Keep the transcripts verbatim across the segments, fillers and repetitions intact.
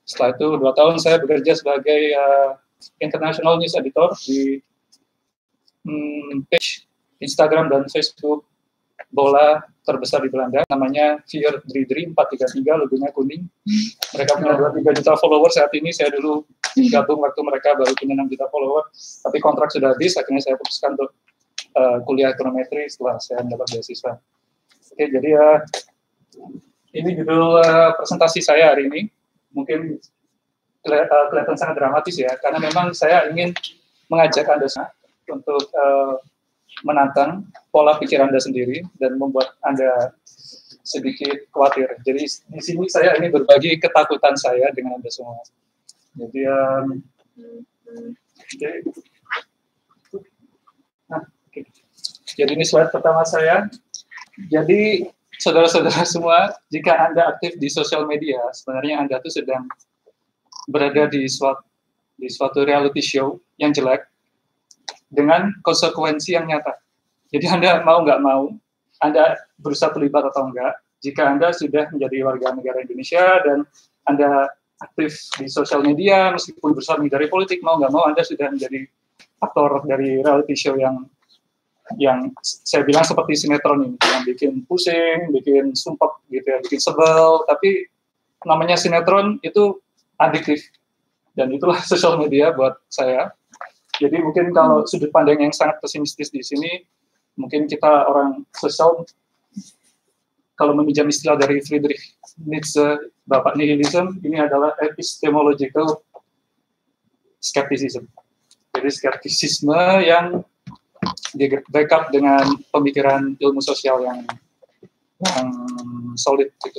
Setelah itu dua tahun saya bekerja sebagai uh, international news editor di hmm, page Instagram dan Facebook bola terbesar di Belanda, namanya vier drie drie, empat tiga tiga, logonya kuning. Mereka punya dua puluh tiga juta follower saat ini. Saya dulu gabung waktu mereka baru punya enam juta follower, tapi kontrak sudah habis, akhirnya saya putuskan untuk uh, kuliah ekonometri setelah saya mendapat beasiswa. Oke, jadi uh, ini judul uh, presentasi saya hari ini. Mungkin uh, kelihatan sangat dramatis ya, karena memang saya ingin mengajak Anda untuk uh, menantang pola pikir Anda sendiri dan membuat Anda sedikit khawatir. Jadi di sini saya ini berbagi ketakutan saya dengan Anda semua. Jadi, um, okay. Nah, okay. Jadi ini slide pertama saya. Jadi saudara-saudara semua, jika Anda aktif di sosial media, sebenarnya Anda tuh sedang berada di suatu, di suatu reality show yang jelek, dengan konsekuensi yang nyata. Jadi Anda mau nggak mau, Anda berusaha terlibat atau enggak, jika Anda sudah menjadi warga negara Indonesia dan Anda aktif di sosial media, meskipun berusaha menghindari politik, mau nggak mau Anda sudah menjadi aktor dari reality show yang yang saya bilang seperti sinetron ini, yang bikin pusing, bikin sumpah gitu ya, bikin sebel, tapi namanya sinetron itu adiktif, dan itulah sosial media buat saya. Jadi mungkin kalau sudut pandang yang sangat pesimistis di sini, mungkin kita orang sosial, kalau meminjam istilah dari Friedrich Nietzsche, Bapak Nihilism, ini adalah epistemological skepticism. Jadi skeptisisme yang di backup dengan pemikiran ilmu sosial yang, yang solid. Gitu.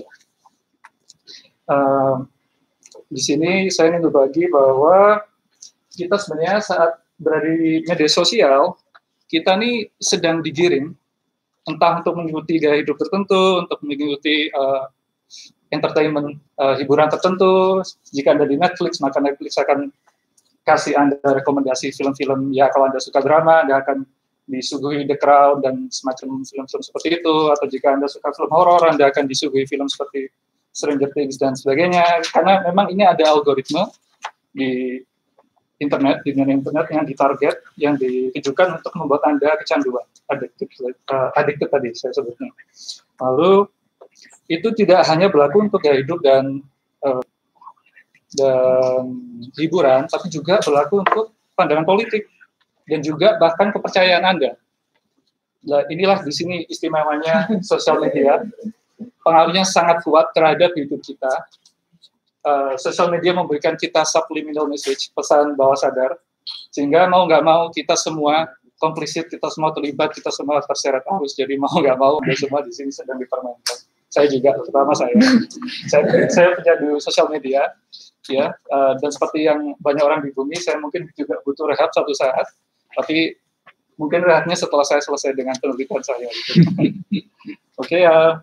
Uh, di sini saya ingin berbagi bahwa kita sebenarnya saat berada di media sosial, kita nih sedang digiring, entah untuk mengikuti gaya hidup tertentu, untuk mengikuti uh, entertainment, uh, hiburan tertentu. Jika Anda di Netflix, maka Netflix akan kasih Anda rekomendasi film-film, ya kalau Anda suka drama, Anda akan disuguhi The Crown dan semacam film-film seperti itu, atau jika Anda suka film horor, Anda akan disuguhi film seperti Stranger Things dan sebagainya, karena memang ini ada algoritma di internet, di dunia internet yang ditarget, yang ditujukan untuk membuat Anda kecanduan, addicted, uh, addicted tadi saya sebutnya. Lalu, itu tidak hanya berlaku untuk gaya hidup dan, uh, dan hiburan, tapi juga berlaku untuk pandangan politik, dan juga bahkan kepercayaan Anda. Nah, inilah di sini istimewanya sosial media, pengaruhnya sangat kuat terhadap hidup kita. Uh, sosial media memberikan kita subliminal message, pesan bawah sadar, sehingga mau nggak mau kita semua komplisit, kita semua terlibat, kita semua terseret arus. Jadi mau nggak mau, kita semua di sini sedang dipermainkan. Saya juga, terutama saya. saya, saya punya di sosial media, ya, uh, dan seperti yang banyak orang di bumi, saya mungkin juga butuh rehab suatu saat, tapi mungkin rehabnya setelah saya selesai dengan penelitian saya. Gitu. Oke, okay, uh,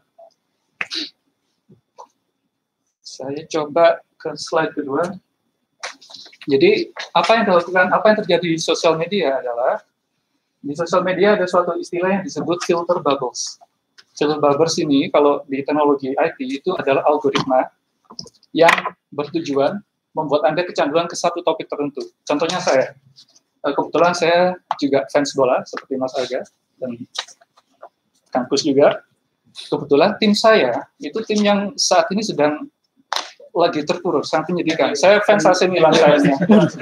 saya coba ke slide kedua. Jadi, apa yang dilakukan, apa yang terjadi di sosial media adalah, di sosial media ada suatu istilah yang disebut filter bubbles. Filter bubbles ini, kalau di teknologi I T, itu adalah algoritma yang bertujuan membuat Anda kecanduan ke satu topik tertentu. Contohnya saya, kebetulan saya juga fans bola, seperti Mas Aga, dan kampus juga. Kebetulan tim saya, itu tim yang saat ini sedang lagi terpuruk, sangat menyedihkan. Saya fans A C Milan kayaknya.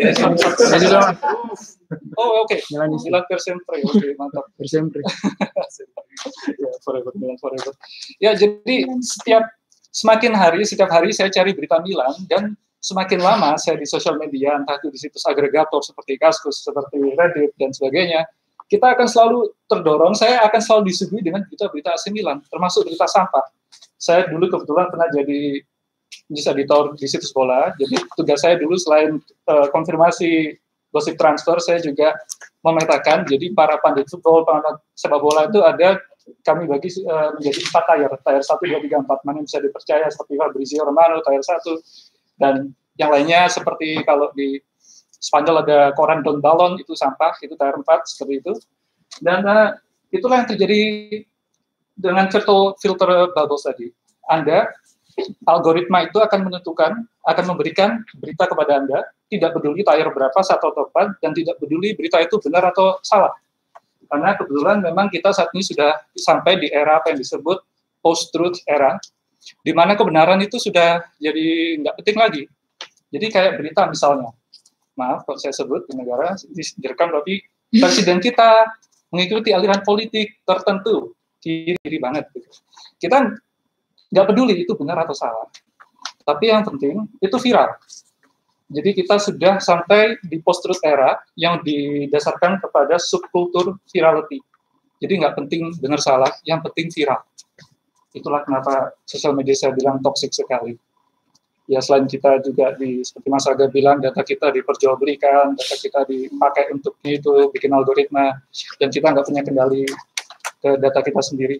Oh, oke. Okay. Milan per sempre. Oke, okay, mantap. Per sempre. Ya, forever, Milan forever. Ya, jadi setiap semakin hari, setiap hari saya cari berita Milan, dan semakin lama saya di sosial media, entah itu di situs agregator seperti Kaskus, seperti Reddit, dan sebagainya, kita akan selalu terdorong, saya akan selalu disuguhi dengan berita-berita A C Milan, termasuk berita sampah. Saya dulu kebetulan pernah jadi news editor di situs bola, jadi tugas saya dulu selain uh, konfirmasi gosip transfer, saya juga memetakan, jadi para pandit football, para sepak bola itu ada, kami bagi uh, menjadi empat tier, tier satu, dua, tiga, empat, mana yang bisa dipercaya, seperti Fabrizio Romano, tier satu, dan yang lainnya seperti kalau di Spanyol ada koran Don Balon, itu sampah, itu tier empat, seperti itu, dan uh, itulah yang terjadi dengan filter, filter bubbles tadi. Anda algoritma itu akan menentukan, akan memberikan berita kepada Anda, tidak peduli tayar berapa, satu atau empat, dan tidak peduli berita itu benar atau salah. Karena kebetulan memang kita saat ini sudah sampai di era apa yang disebut post-truth era, di mana kebenaran itu sudah jadi nggak penting lagi. Jadi kayak berita misalnya, maaf kalau saya sebut di negara, direkam tapi presiden kita mengikuti aliran politik tertentu, kiri-kiri banget. Gitu. Kita nggak peduli itu benar atau salah. Tapi yang penting itu viral. Jadi kita sudah sampai di post-truth era yang didasarkan kepada subkultur virality. Jadi nggak penting benar salah, yang penting viral. Itulah kenapa sosial media saya bilang toksik sekali. Ya selain kita juga di seperti Mas Aga bilang data kita diperjualbelikan, data kita dipakai untuk itu bikin algoritma dan kita nggak punya kendali ke data kita sendiri.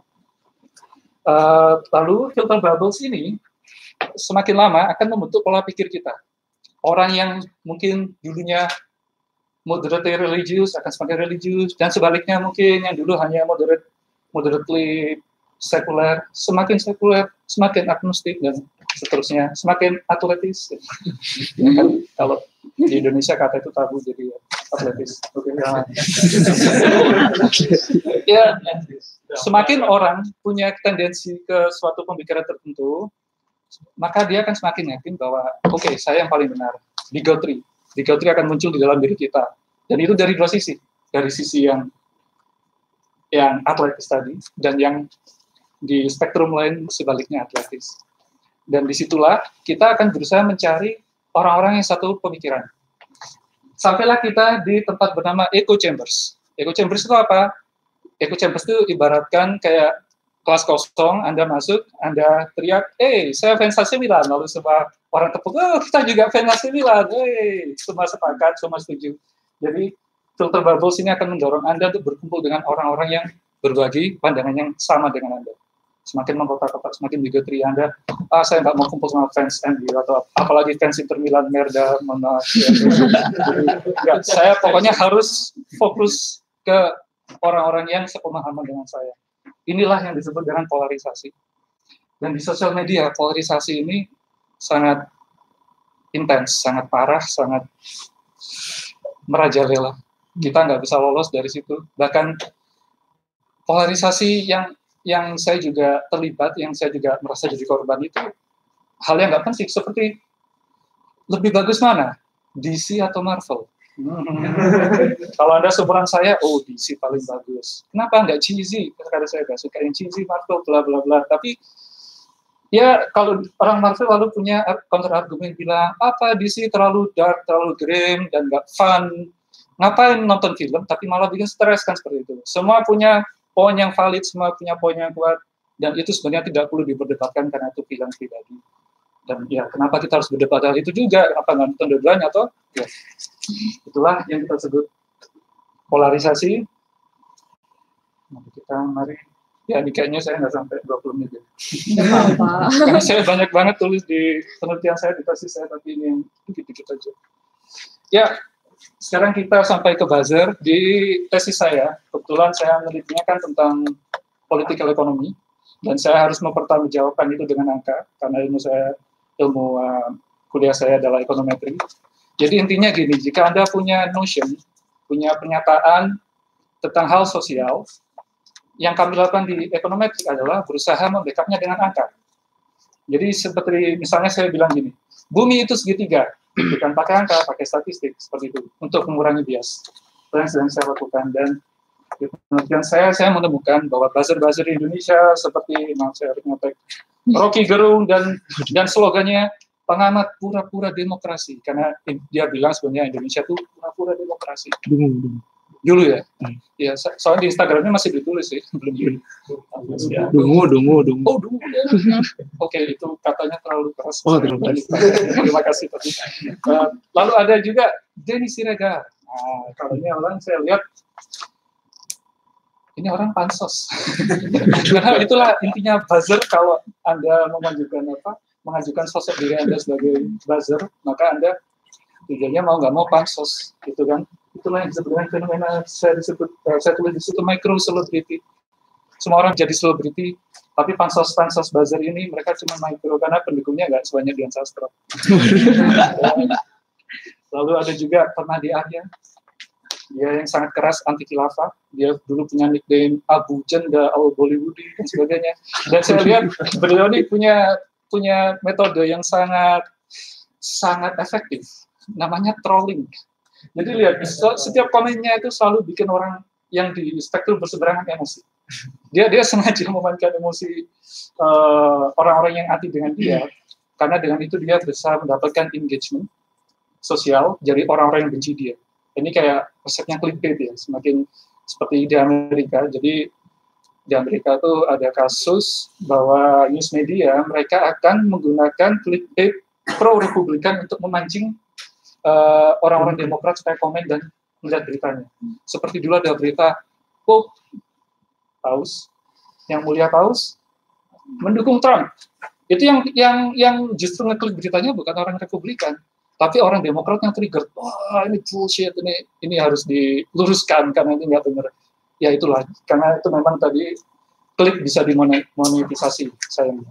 Uh, lalu filter bubbles ini semakin lama akan membentuk pola pikir kita. Orang yang mungkin dulunya moderately religious akan semakin religious dan sebaliknya mungkin yang dulu hanya moderate moderately sekuler, semakin sekuler, semakin agnostik dan seterusnya, semakin atletis. Ya kan, kalau di Indonesia kata itu tabu jadi atletis. Oke, ya. Ya, semakin orang punya tendensi ke suatu pemikiran tertentu, maka dia akan semakin yakin bahwa oke, okay, saya yang paling benar. Bigotry, bigotry akan muncul di dalam diri kita. Dan itu dari dua sisi, dari sisi yang yang atletis tadi dan yang di spektrum lain sebaliknya atletis. Dan disitulah kita akan berusaha mencari orang-orang yang satu pemikiran. Sampailah kita di tempat bernama echo chambers. Echo chambers itu apa? Echo chambers itu ibaratkan kayak kelas kosong, Anda masuk, Anda teriak, eh, saya fans A C Milan. Lalu semua orang tepuk, oh, kita juga fans A C Milan. Eh, semua sepakat, semua setuju. Jadi filter bubbles ini akan mendorong Anda untuk berkumpul dengan orang-orang yang berbagi pandangan yang sama dengan Anda. Semakin mengkotak-kotak, semakin bigotry Anda, ah saya nggak mau kumpul sama fans M U atau apalagi fans Inter Milan, merda, mana, ya, saya pokoknya harus fokus ke orang-orang yang sepemahaman dengan saya. Inilah yang disebut dengan polarisasi. Dan di sosial media, polarisasi ini sangat intens, sangat parah, sangat merajalela. Kita nggak bisa lolos dari situ. Bahkan polarisasi yang yang saya juga terlibat, yang saya juga merasa jadi korban itu hal yang nggak penting, seperti lebih bagus mana, D C atau Marvel? Hmm. Kalau Anda seumuran saya, oh D C paling bagus. Kenapa nggak cheesy? Karena saya nggak suka yang cheesy, Marvel, bla bla bla. Tapi ya kalau orang Marvel lalu punya counter argumen bilang apa D C terlalu dark, terlalu grim dan nggak fun. Ngapain nonton film? Tapi malah bikin stres kan seperti itu. Semua punya poin yang valid, semua punya poin yang kuat, dan itu sebenarnya tidak perlu diperdebatkan karena itu pilihan pribadi. Dan ya, kenapa kita harus berdebat hal itu juga? Kenapa nggak nonton dua-duanya? Atau ya, itulah yang kita sebut polarisasi. Nanti kita mari, ya ini kayaknya saya nggak sampai dua puluh menit ya. Karena saya banyak banget tulis di penelitian saya, di tesis saya, tapi ini yang dikit-dikit aja. Ya, sekarang kita sampai ke buzzer. Di tesis saya, kebetulan saya menelitinya kan tentang political economy, dan saya harus mempertanggungjawabkan itu dengan angka, karena ilmu saya, ilmu uh, kuliah saya adalah ekonometri. Jadi intinya gini, jika Anda punya notion, punya pernyataan tentang hal sosial, yang kami lakukan di ekonometri adalah berusaha membackupnya dengan angka. Jadi seperti misalnya saya bilang gini, bumi itu segitiga, bukan pakai angka, pakai statistik, seperti itu, untuk mengurangi bias. Itu yang sedang saya lakukan, dan di penelitian saya, saya menemukan bahwa buzzer-buzzer di Indonesia, seperti, maaf saya harus ngetek, Rocky Gerung, dan dan slogannya, pengamat pura-pura demokrasi, karena dia bilang sebenarnya Indonesia itu pura-pura demokrasi. Dulu ya, hmm. ya so soalnya di Instagramnya masih ditulis sih, belum dulu. Ya. Dungu, dungu, dungu. Oh, dungu. Ya. Oke, okay, itu katanya terlalu keras. Oh, terlalu keras. Terima kasih. Uh, lalu ada juga Denny Siregar. Nah, kalau ini orang saya lihat, ini orang pansos. Karena itulah intinya buzzer. Kalau Anda mengajukan apa, mengajukan sosok diri Anda sebagai buzzer, maka Anda tujuannya mau nggak mau pansos, gitu kan? Itulah yang disebut dengan fenomena saya disebut uh, saya tulis di situ micro celebrity. Semua orang jadi selebriti Tapi pansos-pansos buzzer ini mereka cuma micro karena pendukungnya nggak sebanyak Dian Sastro. Lalu ada juga Permadi Arya, dia yang sangat keras anti khilafah. Dia dulu punya nickname Abu Janda, Al Bollywoodi dan sebagainya. Dan saya lihat beliau ini punya punya metode yang sangat sangat efektif. Namanya trolling. Jadi lihat, setiap komennya itu selalu bikin orang yang di spektrum berseberangan emosi. Dia dia sengaja memainkan emosi orang-orang uh, yang anti dengan dia, karena dengan itu dia bisa mendapatkan engagement sosial dari orang-orang yang benci dia. Ini kayak resepnya clickbait ya, semakin seperti di Amerika. Jadi di Amerika tuh ada kasus bahwa news media mereka akan menggunakan clickbait pro-republikan untuk memancing uh, orang-orang Demokrat supaya komen dan melihat beritanya. Seperti dulu ada berita Pope Paus, yang mulia Paus mendukung Trump. Itu yang yang yang justru ngeklik beritanya bukan orang Republikan, tapi orang Demokrat yang trigger. Wah, ini bullshit, ini ini harus diluruskan karena ini nggak benar. Ya itulah, karena itu memang tadi klik bisa dimonetisasi sayangnya.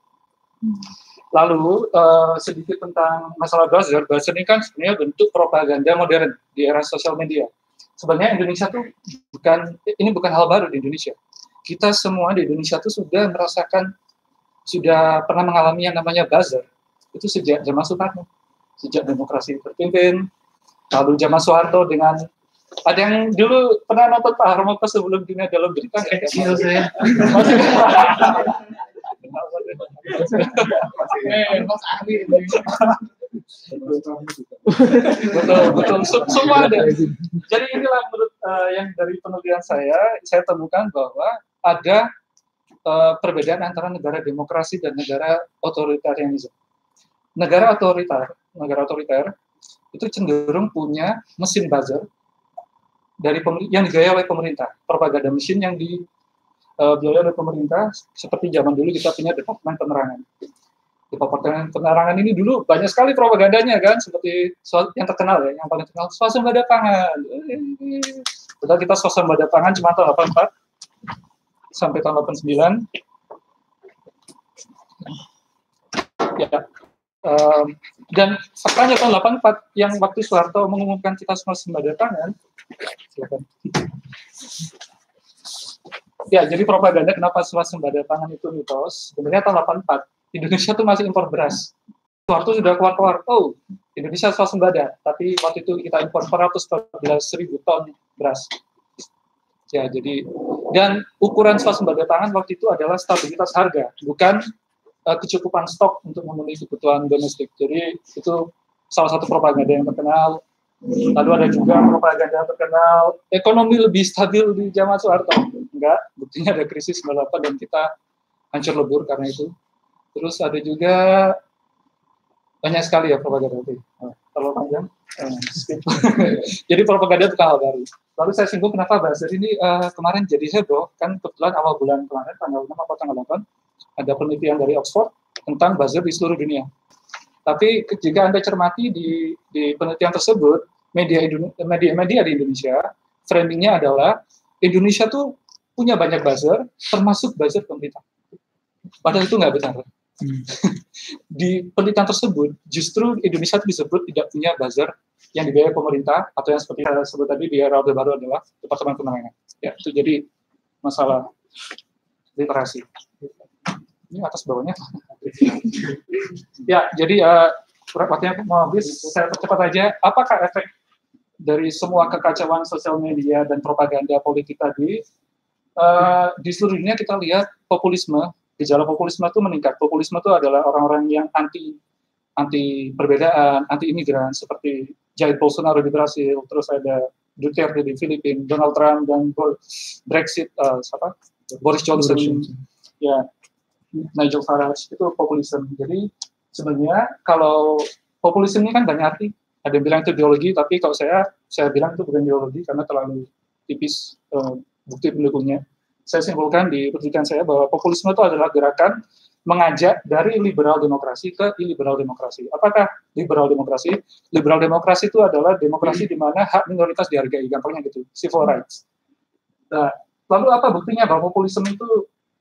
Lalu uh, sedikit tentang masalah buzzer. Buzzer ini kan sebenarnya bentuk propaganda modern di era sosial media. Sebenarnya Indonesia tuh bukan, ini bukan hal baru di Indonesia. Kita semua di Indonesia tuh sudah merasakan, sudah pernah mengalami yang namanya buzzer. Itu sejak zaman Soekarno, sejak demokrasi terpimpin. Lalu zaman Soeharto dengan, ada yang dulu pernah nonton Pak Harmoko sebelum Dunia Dalam Berita? Kecil saya. Mas ahli betul betul semua ada. Jadi inilah menurut uh, yang dari penelitian saya saya temukan bahwa ada uh, perbedaan antara negara demokrasi dan negara otoritarianisme. Negara otoriter, negara otoriter itu cenderung punya mesin buzzer dari yang digaya oleh pemerintah, propaganda mesin yang di Uh, biaya oleh pemerintah, seperti zaman dulu kita punya Departemen Penerangan. Departemen Penerangan ini dulu banyak sekali propagandanya kan, seperti yang terkenal ya, yang paling terkenal swasembada pangan. Padahal kita swasembada pangan cuma tahun delapan puluh empat sampai tahun delapan puluh sembilan. Ya, um, dan faktanya tahun delapan puluh empat yang waktu Soeharto mengumumkan kita swasembada pangan. Silakan. Ya, jadi propaganda kenapa swasembada pangan itu mitos, sebenarnya tahun delapan puluh empat, Indonesia tuh masih impor beras. Soeharto sudah keluar-keluar, oh, Indonesia swasembada, tapi waktu itu kita impor empat ratus empat belas ribu ton beras. Ya, jadi, dan ukuran swasembada pangan waktu itu adalah stabilitas harga, bukan uh, kecukupan stok untuk memenuhi kebutuhan domestik. Jadi, itu salah satu propaganda yang terkenal. Lalu ada juga propaganda terkenal, ekonomi lebih stabil di zaman Soeharto. Enggak, buktinya ada krisis sembilan puluh delapan dan kita hancur lebur karena itu. Terus ada juga banyak sekali ya propaganda itu. Nah, terlalu panjang. Eh, skip. Jadi propaganda bukan hal baru. Lalu saya singgung kenapa buzzer ini uh, kemarin jadi heboh, kan kebetulan awal bulan kemarin, tanggal enam atau tanggal delapan, ada penelitian dari Oxford tentang buzzer di seluruh dunia. Tapi jika Anda cermati di, di penelitian tersebut, media, media media di Indonesia, framingnya adalah Indonesia tuh punya banyak buzzer, termasuk buzzer pemerintah. Padahal itu nggak benar. Hmm. Di penelitian tersebut, justru Indonesia itu disebut tidak punya buzzer yang dibiayai pemerintah, atau yang seperti saya sebut tadi di era Orde Baru adalah Departemen Penerangan. Ya, itu jadi masalah literasi. Ini atas bawahnya. Ya, jadi uh, waktunya mau habis, saya percepat aja. Apakah efek dari semua kekacauan sosial media dan propaganda politik tadi? Uh, di seluruh dunia kita lihat populisme, gejala populisme itu meningkat. Populisme itu adalah orang-orang yang anti anti perbedaan, anti imigran, seperti Jair Bolsonaro di Brasil, terus ada Duterte di Filipina, Donald Trump, dan Brexit, uh, siapa? Boris Johnson, ya. Nigel Farage, itu populisme. Jadi sebenarnya kalau populisme ini kan banyak arti. Ada yang bilang itu ideologi, tapi kalau saya saya bilang itu bukan ideologi karena terlalu tipis uh, bukti pendukungnya. Saya simpulkan di penelitian saya bahwa populisme itu adalah gerakan mengajak dari liberal demokrasi ke iliberal demokrasi. Apakah liberal demokrasi? Liberal demokrasi itu adalah demokrasi di mana hak minoritas dihargai, gampangnya gitu, civil rights. Nah, lalu apa buktinya bahwa populisme itu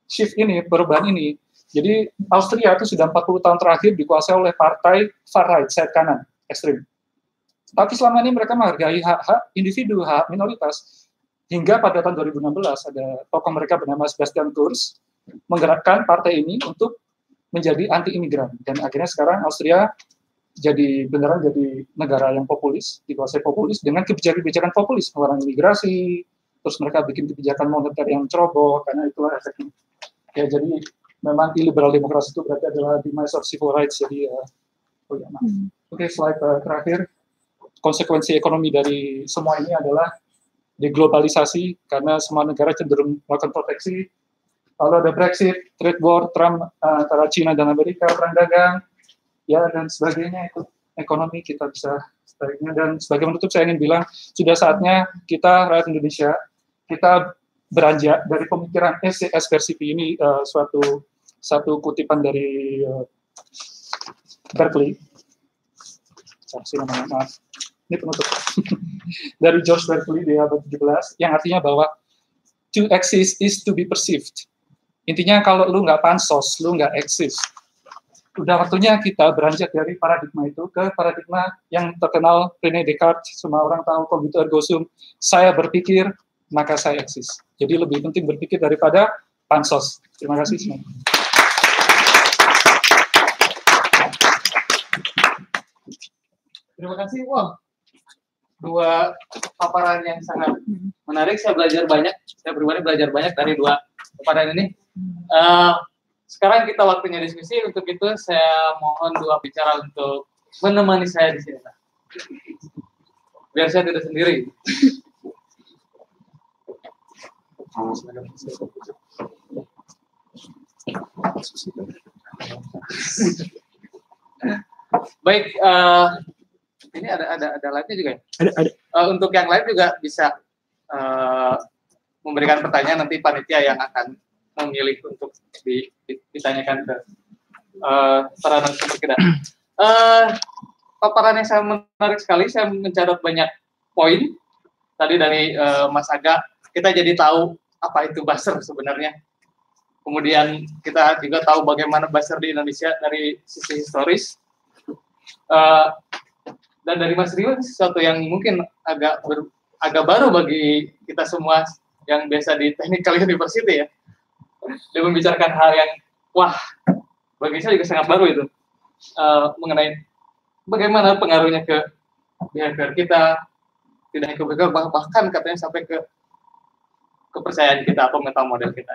shift ini, perubahan ini. Jadi Austria itu sudah empat puluh tahun terakhir dikuasai oleh partai far right, sayap kanan, ekstrim. Tapi selama ini mereka menghargai hak-hak individu, hak minoritas. Hingga pada tahun dua ribu enam belas ada tokoh mereka bernama Sebastian Kurz menggerakkan partai ini untuk menjadi anti-imigran. Dan akhirnya sekarang Austria jadi beneran jadi negara yang populis, dikuasai populis dengan kebijakan-kebijakan populis, melarang imigrasi, terus mereka bikin kebijakan moneter yang ceroboh, karena itulah efeknya. Ya, jadi memang liberal demokrasi itu berarti adalah demise of civil rights. Jadi ya, oh ya, maaf. Hmm. Oke, okay, slide uh, terakhir. Konsekuensi ekonomi dari semua ini adalah deglobalisasi, karena semua negara cenderung melakukan proteksi. Lalu ada Brexit, trade war, Trump uh, antara China dan Amerika, perang dagang, ya dan sebagainya. Itu ekonomi kita bisa sebaiknya. Dan sebagai penutup saya ingin bilang, sudah saatnya kita rakyat Indonesia, kita beranjak dari pemikiran S C S versi P ini, uh, suatu satu kutipan dari uh, Berkeley. Saya namanya, maaf. Ini penutup dari George Berkeley di abad tujuh belas, yang artinya bahwa to exist is to be perceived. Intinya kalau lu nggak pansos, lu nggak eksis. Udah waktunya kita beranjak dari paradigma itu ke paradigma yang terkenal René Descartes, semua orang tahu cogito ergo sum, saya berpikir maka saya eksis. Jadi lebih penting berpikir daripada pansos. Terima kasih semua. Terima kasih. Wow, dua paparan yang sangat menarik. Saya belajar banyak. Saya pribadi belajar banyak dari dua paparan ini. Uh, sekarang kita waktunya diskusi. Untuk itu saya mohon dua bicara untuk menemani saya di sini. Biar saya tidak sendiri. Baik. Uh, Ini ada ada ada live-nya juga ya? Ada ada. Uh, untuk yang live juga bisa uh, memberikan pertanyaan, nanti panitia yang akan memilih untuk di, di, ditanyakan ke uh, para narasumber kita. Uh, paparan yang sangat menarik sekali, saya mencatat banyak poin tadi dari uh, Mas Aga. Kita jadi tahu apa itu buzzer sebenarnya. Kemudian kita juga tahu bagaimana buzzer di Indonesia dari sisi historis. Uh, Dan dari Mas Rio, sesuatu yang mungkin agak ber, agak baru bagi kita semua yang biasa di Technical University ya. Dia membicarakan hal yang, wah, bagi saya juga sangat baru itu. Uh, mengenai bagaimana pengaruhnya ke behavior kita, tidak hanya ke behavior, bahkan katanya sampai ke kepercayaan kita atau mental model kita.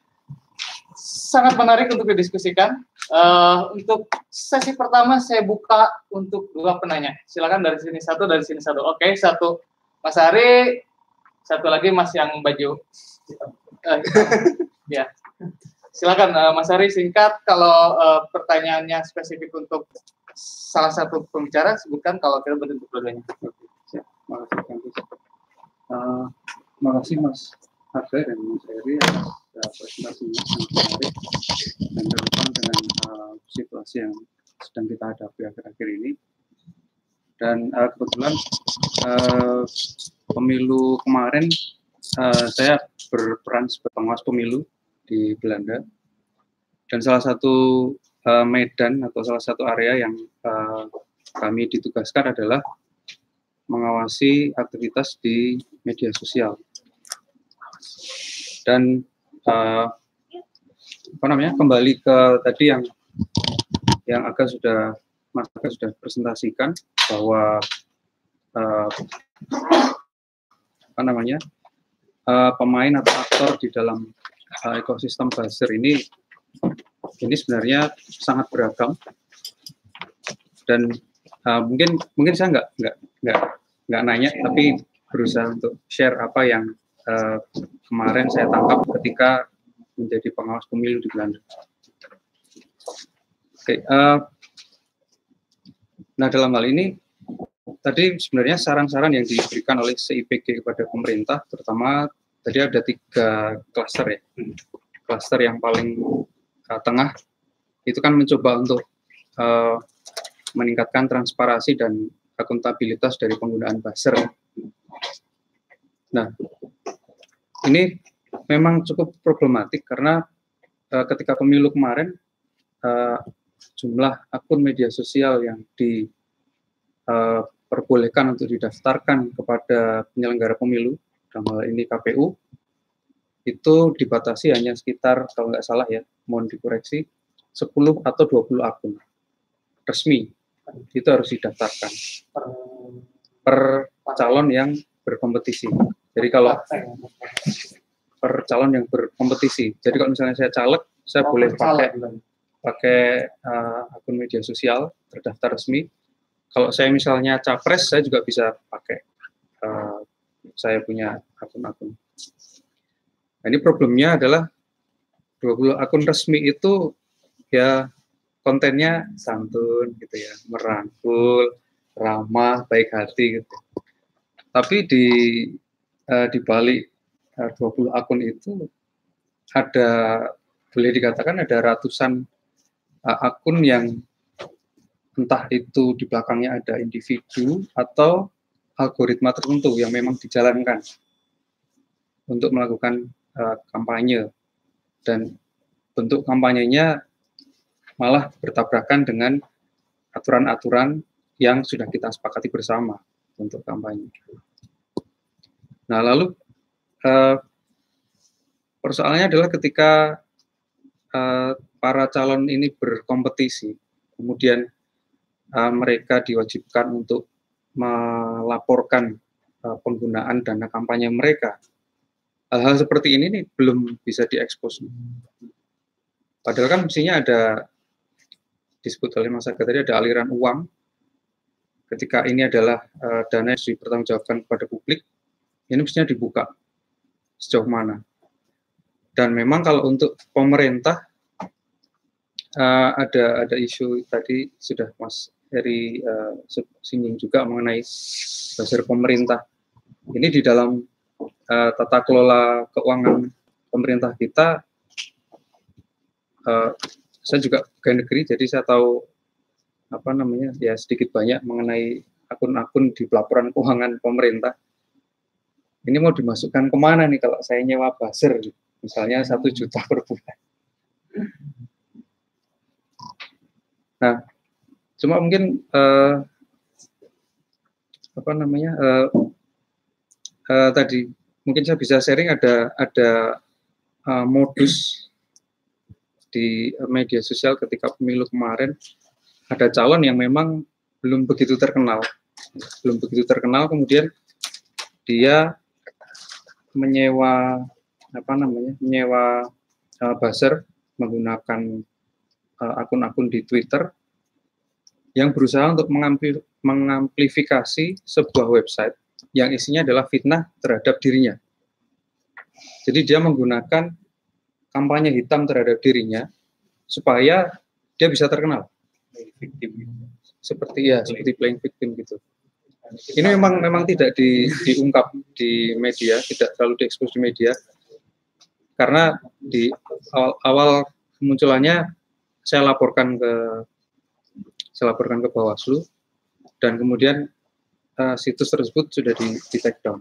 Sangat menarik untuk didiskusikan. Uh, untuk sesi pertama saya buka untuk dua penanya. Silakan dari sini satu, dari sini satu. Oke, satu Mas Ari, satu lagi Mas yang baju. Uh, ya, silakan uh, Mas Ari singkat. Kalau uh, pertanyaannya spesifik untuk salah satu pembicara, sebutkan. Kalau tidak berbentuk dua-duanya. Terima kasih, uh, terima kasih Mas Harvey dan Mas Eri atas presentasi yang menarik dan relevan dengan uh, situasi yang sedang kita hadapi akhir-akhir ini. Dan uh, kebetulan uh, pemilu kemarin uh, saya berperan sebagai pengawas pemilu di Belanda, dan salah satu uh, medan atau salah satu area yang uh, kami ditugaskan adalah mengawasi aktivitas di media sosial. Dan uh, apa namanya, kembali ke tadi yang yang agak sudah Mas agak sudah presentasikan bahwa uh, apa namanya uh, pemain atau aktor di dalam uh, ekosistem buzzer ini ini sebenarnya sangat beragam, dan uh, mungkin mungkin saya nggak nggak nggak nggak nanya, tapi berusaha untuk share apa yang Uh, kemarin saya tangkap ketika menjadi pengawas pemilu di Belanda. Oke, okay, uh, nah dalam hal ini tadi sebenarnya saran-saran yang diberikan oleh C I P G kepada pemerintah, terutama tadi ada tiga klaster ya. Klaster yang paling uh, tengah itu kan mencoba untuk uh, meningkatkan transparansi dan akuntabilitas dari penggunaan buzzer. Nah, ini memang cukup problematik karena uh, ketika pemilu kemarin uh, jumlah akun media sosial yang diperbolehkan uh, untuk didaftarkan kepada penyelenggara pemilu, dalam hal ini K P U, itu dibatasi hanya sekitar, kalau nggak salah ya, mohon dikoreksi, sepuluh atau dua puluh akun resmi. Itu harus didaftarkan per calon yang berkompetisi. Jadi kalau per calon yang berkompetisi. Jadi kalau misalnya saya caleg, saya oh, boleh pakai pakai uh, akun media sosial terdaftar resmi. Kalau saya misalnya capres, saya juga bisa pakai. Uh, saya punya akun-akun. Nah, ini problemnya adalah dua puluh akun resmi itu ya kontennya santun gitu ya, merangkul, ramah, baik hati gitu. Tapi di uh, di balik uh, dua puluh akun itu ada, boleh dikatakan ada ratusan uh, akun yang entah itu di belakangnya ada individu atau algoritma tertentu yang memang dijalankan untuk melakukan Uh, kampanye, dan bentuk kampanyenya malah bertabrakan dengan aturan-aturan yang sudah kita sepakati bersama untuk kampanye. Nah, lalu uh, persoalannya adalah ketika uh, para calon ini berkompetisi, kemudian uh, mereka diwajibkan untuk melaporkan uh, penggunaan dana kampanye mereka. Hal-hal seperti ini nih belum bisa diekspos. Padahal kan mestinya ada, disebut oleh Mas Aga tadi, ada aliran uang. Ketika ini adalah uh, dana yang dipertanggungjawabkan kepada publik, ini mestinya dibuka sejauh mana. Dan memang kalau untuk pemerintah, uh, ada ada isu tadi sudah Mas Heri uh, singgung juga mengenai buzzer pemerintah. Ini di dalam Uh, tata kelola keuangan pemerintah kita, uh, saya juga pegawai negeri, jadi saya tahu apa namanya ya sedikit banyak mengenai akun-akun di pelaporan keuangan pemerintah. Ini mau dimasukkan kemana nih kalau saya nyewa buzzer, misalnya satu juta per bulan. Nah, cuma mungkin uh, apa namanya uh, uh, tadi. Mungkin saya bisa sharing ada ada uh, modus di media sosial ketika pemilu kemarin, ada calon yang memang belum begitu terkenal, belum begitu terkenal, kemudian dia menyewa apa namanya menyewa uh, buzzer menggunakan uh, akun-akun di Twitter yang berusaha untuk mengamplifikasi sebuah website yang isinya adalah fitnah terhadap dirinya. Jadi dia menggunakan kampanye hitam terhadap dirinya supaya dia bisa terkenal. Seperti ya, seperti playing victim gitu. Ini memang memang tidak di, diungkap di media, tidak terlalu diekspos di media, karena di awal, awal kemunculannya saya laporkan ke saya laporkan ke Bawaslu, dan kemudian Uh, situs tersebut sudah di, di take down.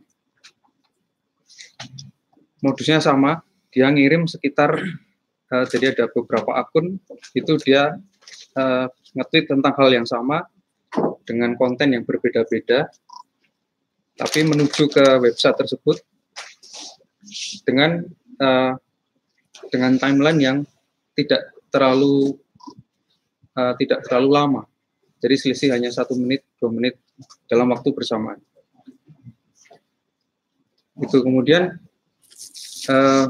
Modusnya sama, dia ngirim sekitar, uh, jadi ada beberapa akun, itu dia uh, nge-tweet tentang hal yang sama, dengan konten yang berbeda-beda, tapi menuju ke website tersebut, dengan uh, dengan timeline yang tidak terlalu uh, tidak terlalu lama. Jadi selisih hanya satu menit, dua menit dalam waktu bersamaan. Itu kemudian uh,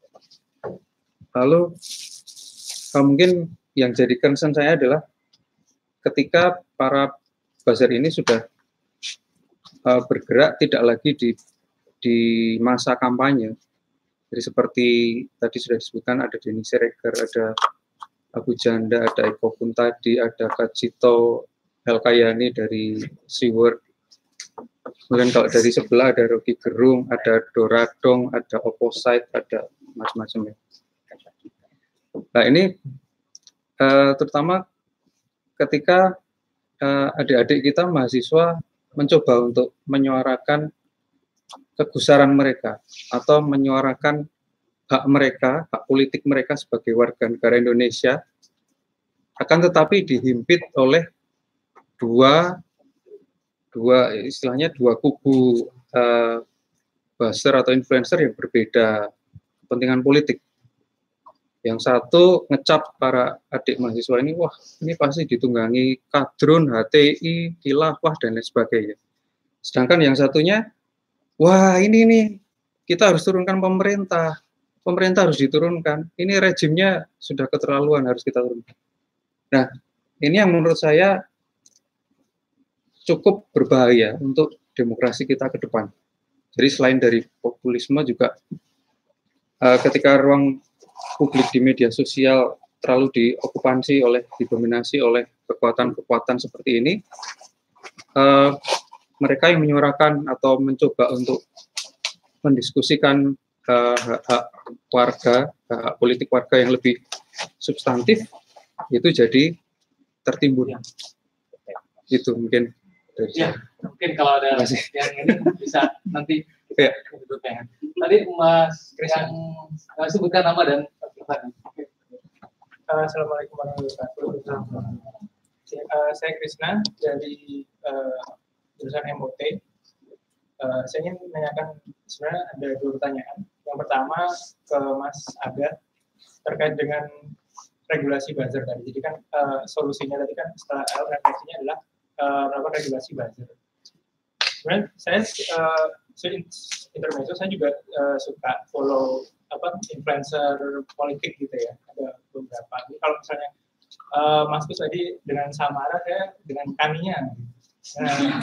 lalu uh, mungkin yang jadi concern saya adalah ketika para buzzer ini sudah uh, bergerak tidak lagi di di masa kampanye. Jadi seperti tadi sudah disebutkan, ada Denny Siregar, ada Abu Janda, ada Eko Kuntadi, ada Kajito Helkayani dari Seaworld. Kemudian kalau dari sebelah ada Rocky Gerung, ada Doradong, ada Opposite, ada macam-macam ya. Nah ini eh, terutama ketika eh, adik-adik kita mahasiswa mencoba untuk menyuarakan kegusaran mereka atau menyuarakan hak mereka, hak politik mereka sebagai warga negara Indonesia, akan tetapi dihimpit oleh dua dua istilahnya dua kubu uh, buzzer atau influencer yang berbeda kepentingan politik. Yang satu ngecap para adik mahasiswa ini, wah ini pasti ditunggangi kadrun, H T I, khilafah dan lain sebagainya. Sedangkan yang satunya, wah ini nih kita harus turunkan pemerintah, pemerintah harus diturunkan. Ini rejimnya sudah keterlaluan, harus kita turunkan. Nah, ini yang menurut saya cukup berbahaya untuk demokrasi kita ke depan. Jadi selain dari populisme juga uh, ketika ruang publik di media sosial terlalu diokupansi oleh, didominasi oleh kekuatan-kekuatan seperti ini, uh, mereka yang menyuarakan atau mencoba untuk mendiskusikan uh, hak-hak warga, hak politik warga yang lebih substantif, itu jadi tertimbun. Itu mungkin. Ya, mungkin kalau ada yang ini bisa nanti kita ya. Tadi Mas yang uh, sebutkan nama dan pertanyaan. Okay. Uh, Assalamualaikum warahmatullahi wabarakatuh. Uh, saya Krisna dari uh, jurusan M O T. Uh, saya ingin menanyakan, sebenarnya ada dua pertanyaan. Yang pertama ke Mas Aga terkait dengan regulasi buzzer tadi. Jadi kan uh, solusinya tadi kan setelah refleksinya adalah uh, melakukan regulasi buzzer. Sebenarnya saya uh, intermezzo saya juga uh, suka follow apa influencer politik gitu ya. Ada beberapa. Jadi kalau misalnya uh, Mas Kus tadi dengan Samara, saya dengan Kaninya. Nah,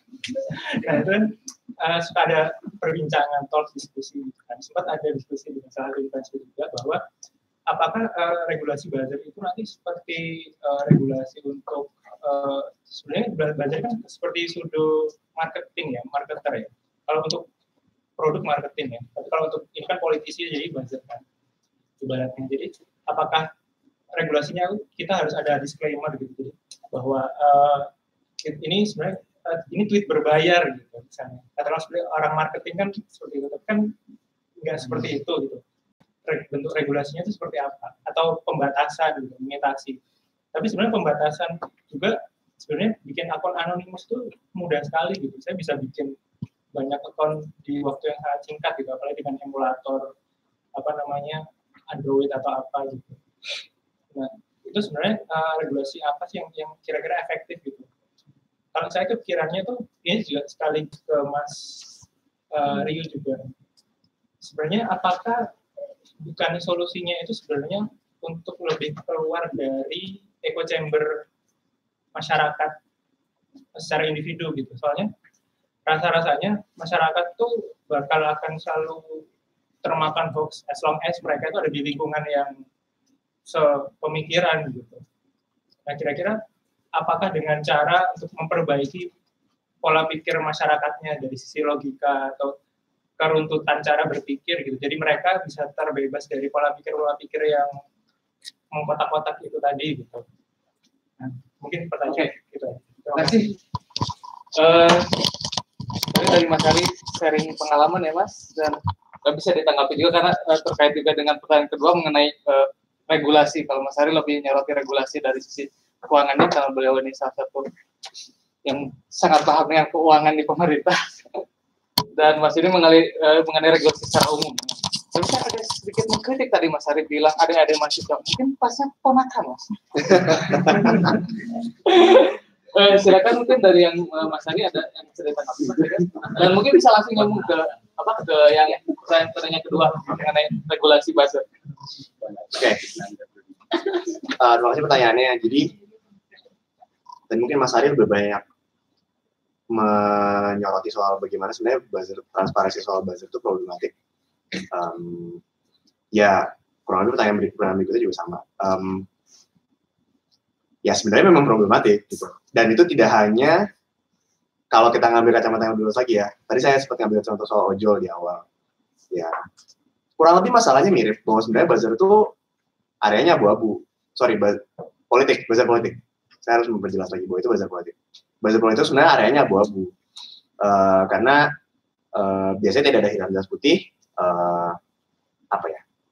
nah itu kan uh, suka ada perbincangan, talk, diskusi. Kan sempat ada diskusi dengan salah satu influencer juga bahwa apakah uh, regulasi buzzer itu nanti seperti uh, regulasi untuk uh, sebenarnya buzzer kan seperti pseudo marketing ya, marketer ya. Kalau untuk produk marketing ya, tapi kalau untuk ini kan politisi jadi buzzer kan, ibaratnya. Jadi apakah regulasinya kita harus ada disclaimer gitu, jadi bahwa uh, ini sebenarnya uh, ini tweet berbayar gitu misalnya. Katakanlah sebenarnya orang marketing kan seperti itu, tapi kan nggak seperti itu gitu. Bentuk regulasinya itu seperti apa? Atau pembatasan gitu, limitasi. Tapi sebenarnya pembatasan juga sebenarnya bikin akun anonimus itu mudah sekali gitu. Saya bisa bikin banyak akun di waktu yang sangat singkat gitu, apalagi dengan emulator apa namanya Android atau apa gitu. Nah, itu sebenarnya uh, regulasi apa sih yang yang kira-kira efektif gitu? Kalau saya kepikirannya tuh ini juga sekali ke Mas uh, Rio juga. Sebenarnya apakah bukan solusinya itu sebenarnya untuk lebih keluar dari echo chamber masyarakat secara individu gitu. Soalnya rasa-rasanya masyarakat tuh bakal akan selalu termakan hoax as long as mereka itu ada di lingkungan yang sepemikiran gitu. Nah, kira-kira apakah dengan cara untuk memperbaiki pola pikir masyarakatnya dari sisi logika atau keruntutan cara berpikir gitu. Jadi mereka bisa terbebas dari pola pikir-pola pikir yang mengkotak-kotak itu tadi gitu. Nah, mungkin pertanyaan okay. Gitu. Terima kasih. Uh, Tadi dari Mas Ali sharing pengalaman ya Mas, dan uh, bisa ditanggapi juga karena uh, terkait juga dengan pertanyaan kedua mengenai uh, regulasi. Kalau Mas Ari lebih nyoroti regulasi dari sisi keuangannya karena beliau ini salah satu yang sangat paham dengan keuangan di pemerintah. Dan Mas ini mengenai, uh, mengenai regulasi secara umum. Tapi saya ada sedikit mengkritik tadi Mas Ari bilang ada-ada mahasiswa, mungkin pasnya ponakan Mas. Uh, silakan mungkin dari yang uh, Mas Ari ada yang cerita dan mungkin bisa langsung nyambung ke apa ke yang pertanyaan kedua mengenai regulasi buzzer. Oke, okay. uh, terima kasih pertanyaannya. Jadi dan mungkin Mas Ari lebih banyak menyoroti soal bagaimana sebenarnya buzzer, transparansi soal buzzer itu problematik. Um, ya kurang lebih pertanyaan berikutnya, berikutnya juga sama. Um, ya sebenarnya memang problematik gitu. Dan itu tidak hanya kalau kita ngambil kacamata yang lebih luas lagi ya. Tadi saya sempat ngambil contoh soal ojol di awal. Ya, kurang lebih masalahnya mirip bahwa sebenarnya buzzer itu areanya abu-abu. Sorry, buzz, politik, buzzer politik. Saya harus memperjelas lagi bahwa itu buzzer politik. Buzzer politik itu sebenarnya areanya abu-abu. Uh, karena uh, biasanya tidak ada hitam dan putih. Uh, apa ya?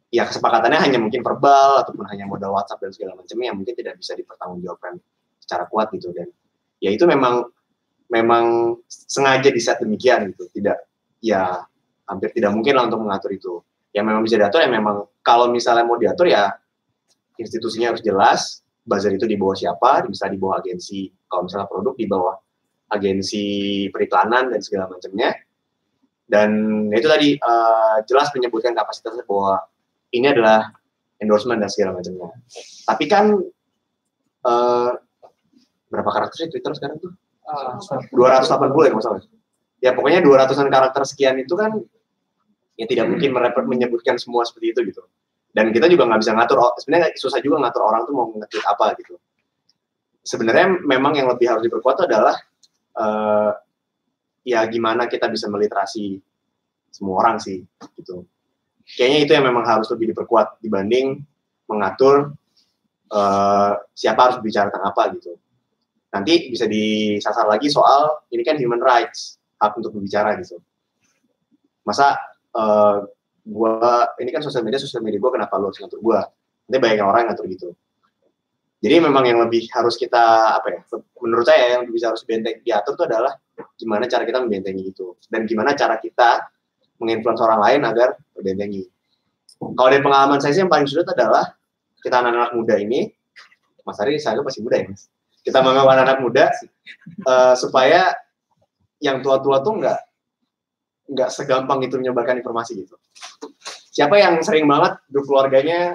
ya kesepakatannya hanya mungkin verbal ataupun hanya modal WhatsApp dan segala macamnya yang mungkin tidak bisa dipertanggungjawabkan secara kuat gitu. Dan ya itu memang memang sengaja di set demikian gitu, tidak ya hampir tidak mungkin lah untuk mengatur itu. Yang memang bisa diatur ya memang kalau misalnya mau diatur ya institusinya harus jelas, buzzer itu di bawah siapa, bisa di bawah agensi, kalau misalnya produk di bawah agensi periklanan dan segala macamnya. Dan itu tadi uh, jelas menyebutkan kapasitasnya bahwa ini adalah endorsement dan segala macamnya. Tapi kan uh, berapa karakter sih Twitter sekarang tuh? dua ratus delapan puluh ya masalah. Ya pokoknya dua ratusan karakter sekian itu kan ya tidak mungkin menyebutkan semua seperti itu gitu. Dan kita juga nggak bisa ngatur, sebenarnya susah juga ngatur orang tuh mau nge-tweet apa gitu. Sebenarnya memang yang lebih harus diperkuat adalah uh, ya gimana kita bisa meliterasi semua orang sih gitu. Kayaknya itu yang memang harus lebih diperkuat dibanding mengatur uh, siapa harus bicara tentang apa gitu. Nanti bisa disasar lagi soal ini kan human rights, hak untuk berbicara gitu. Masa uh, gua ini kan sosial media, sosial media gua kenapa lu harus ngatur gua? Nanti banyak orang yang ngatur gitu. Jadi memang yang lebih harus kita apa ya? Menurut saya yang bisa harus benteng diatur itu adalah gimana cara kita membentengi itu dan gimana cara kita menginfluence orang lain agar berbentengi. Kalau dari pengalaman saya sih yang paling sulit adalah kita anak-anak muda ini, Mas Ari saya masih muda ya Mas. Kita menganggap anak-anak muda uh, supaya yang tua-tua tuh nggak nggak segampang itu menyebarkan informasi gitu. Siapa yang sering banget grup keluarganya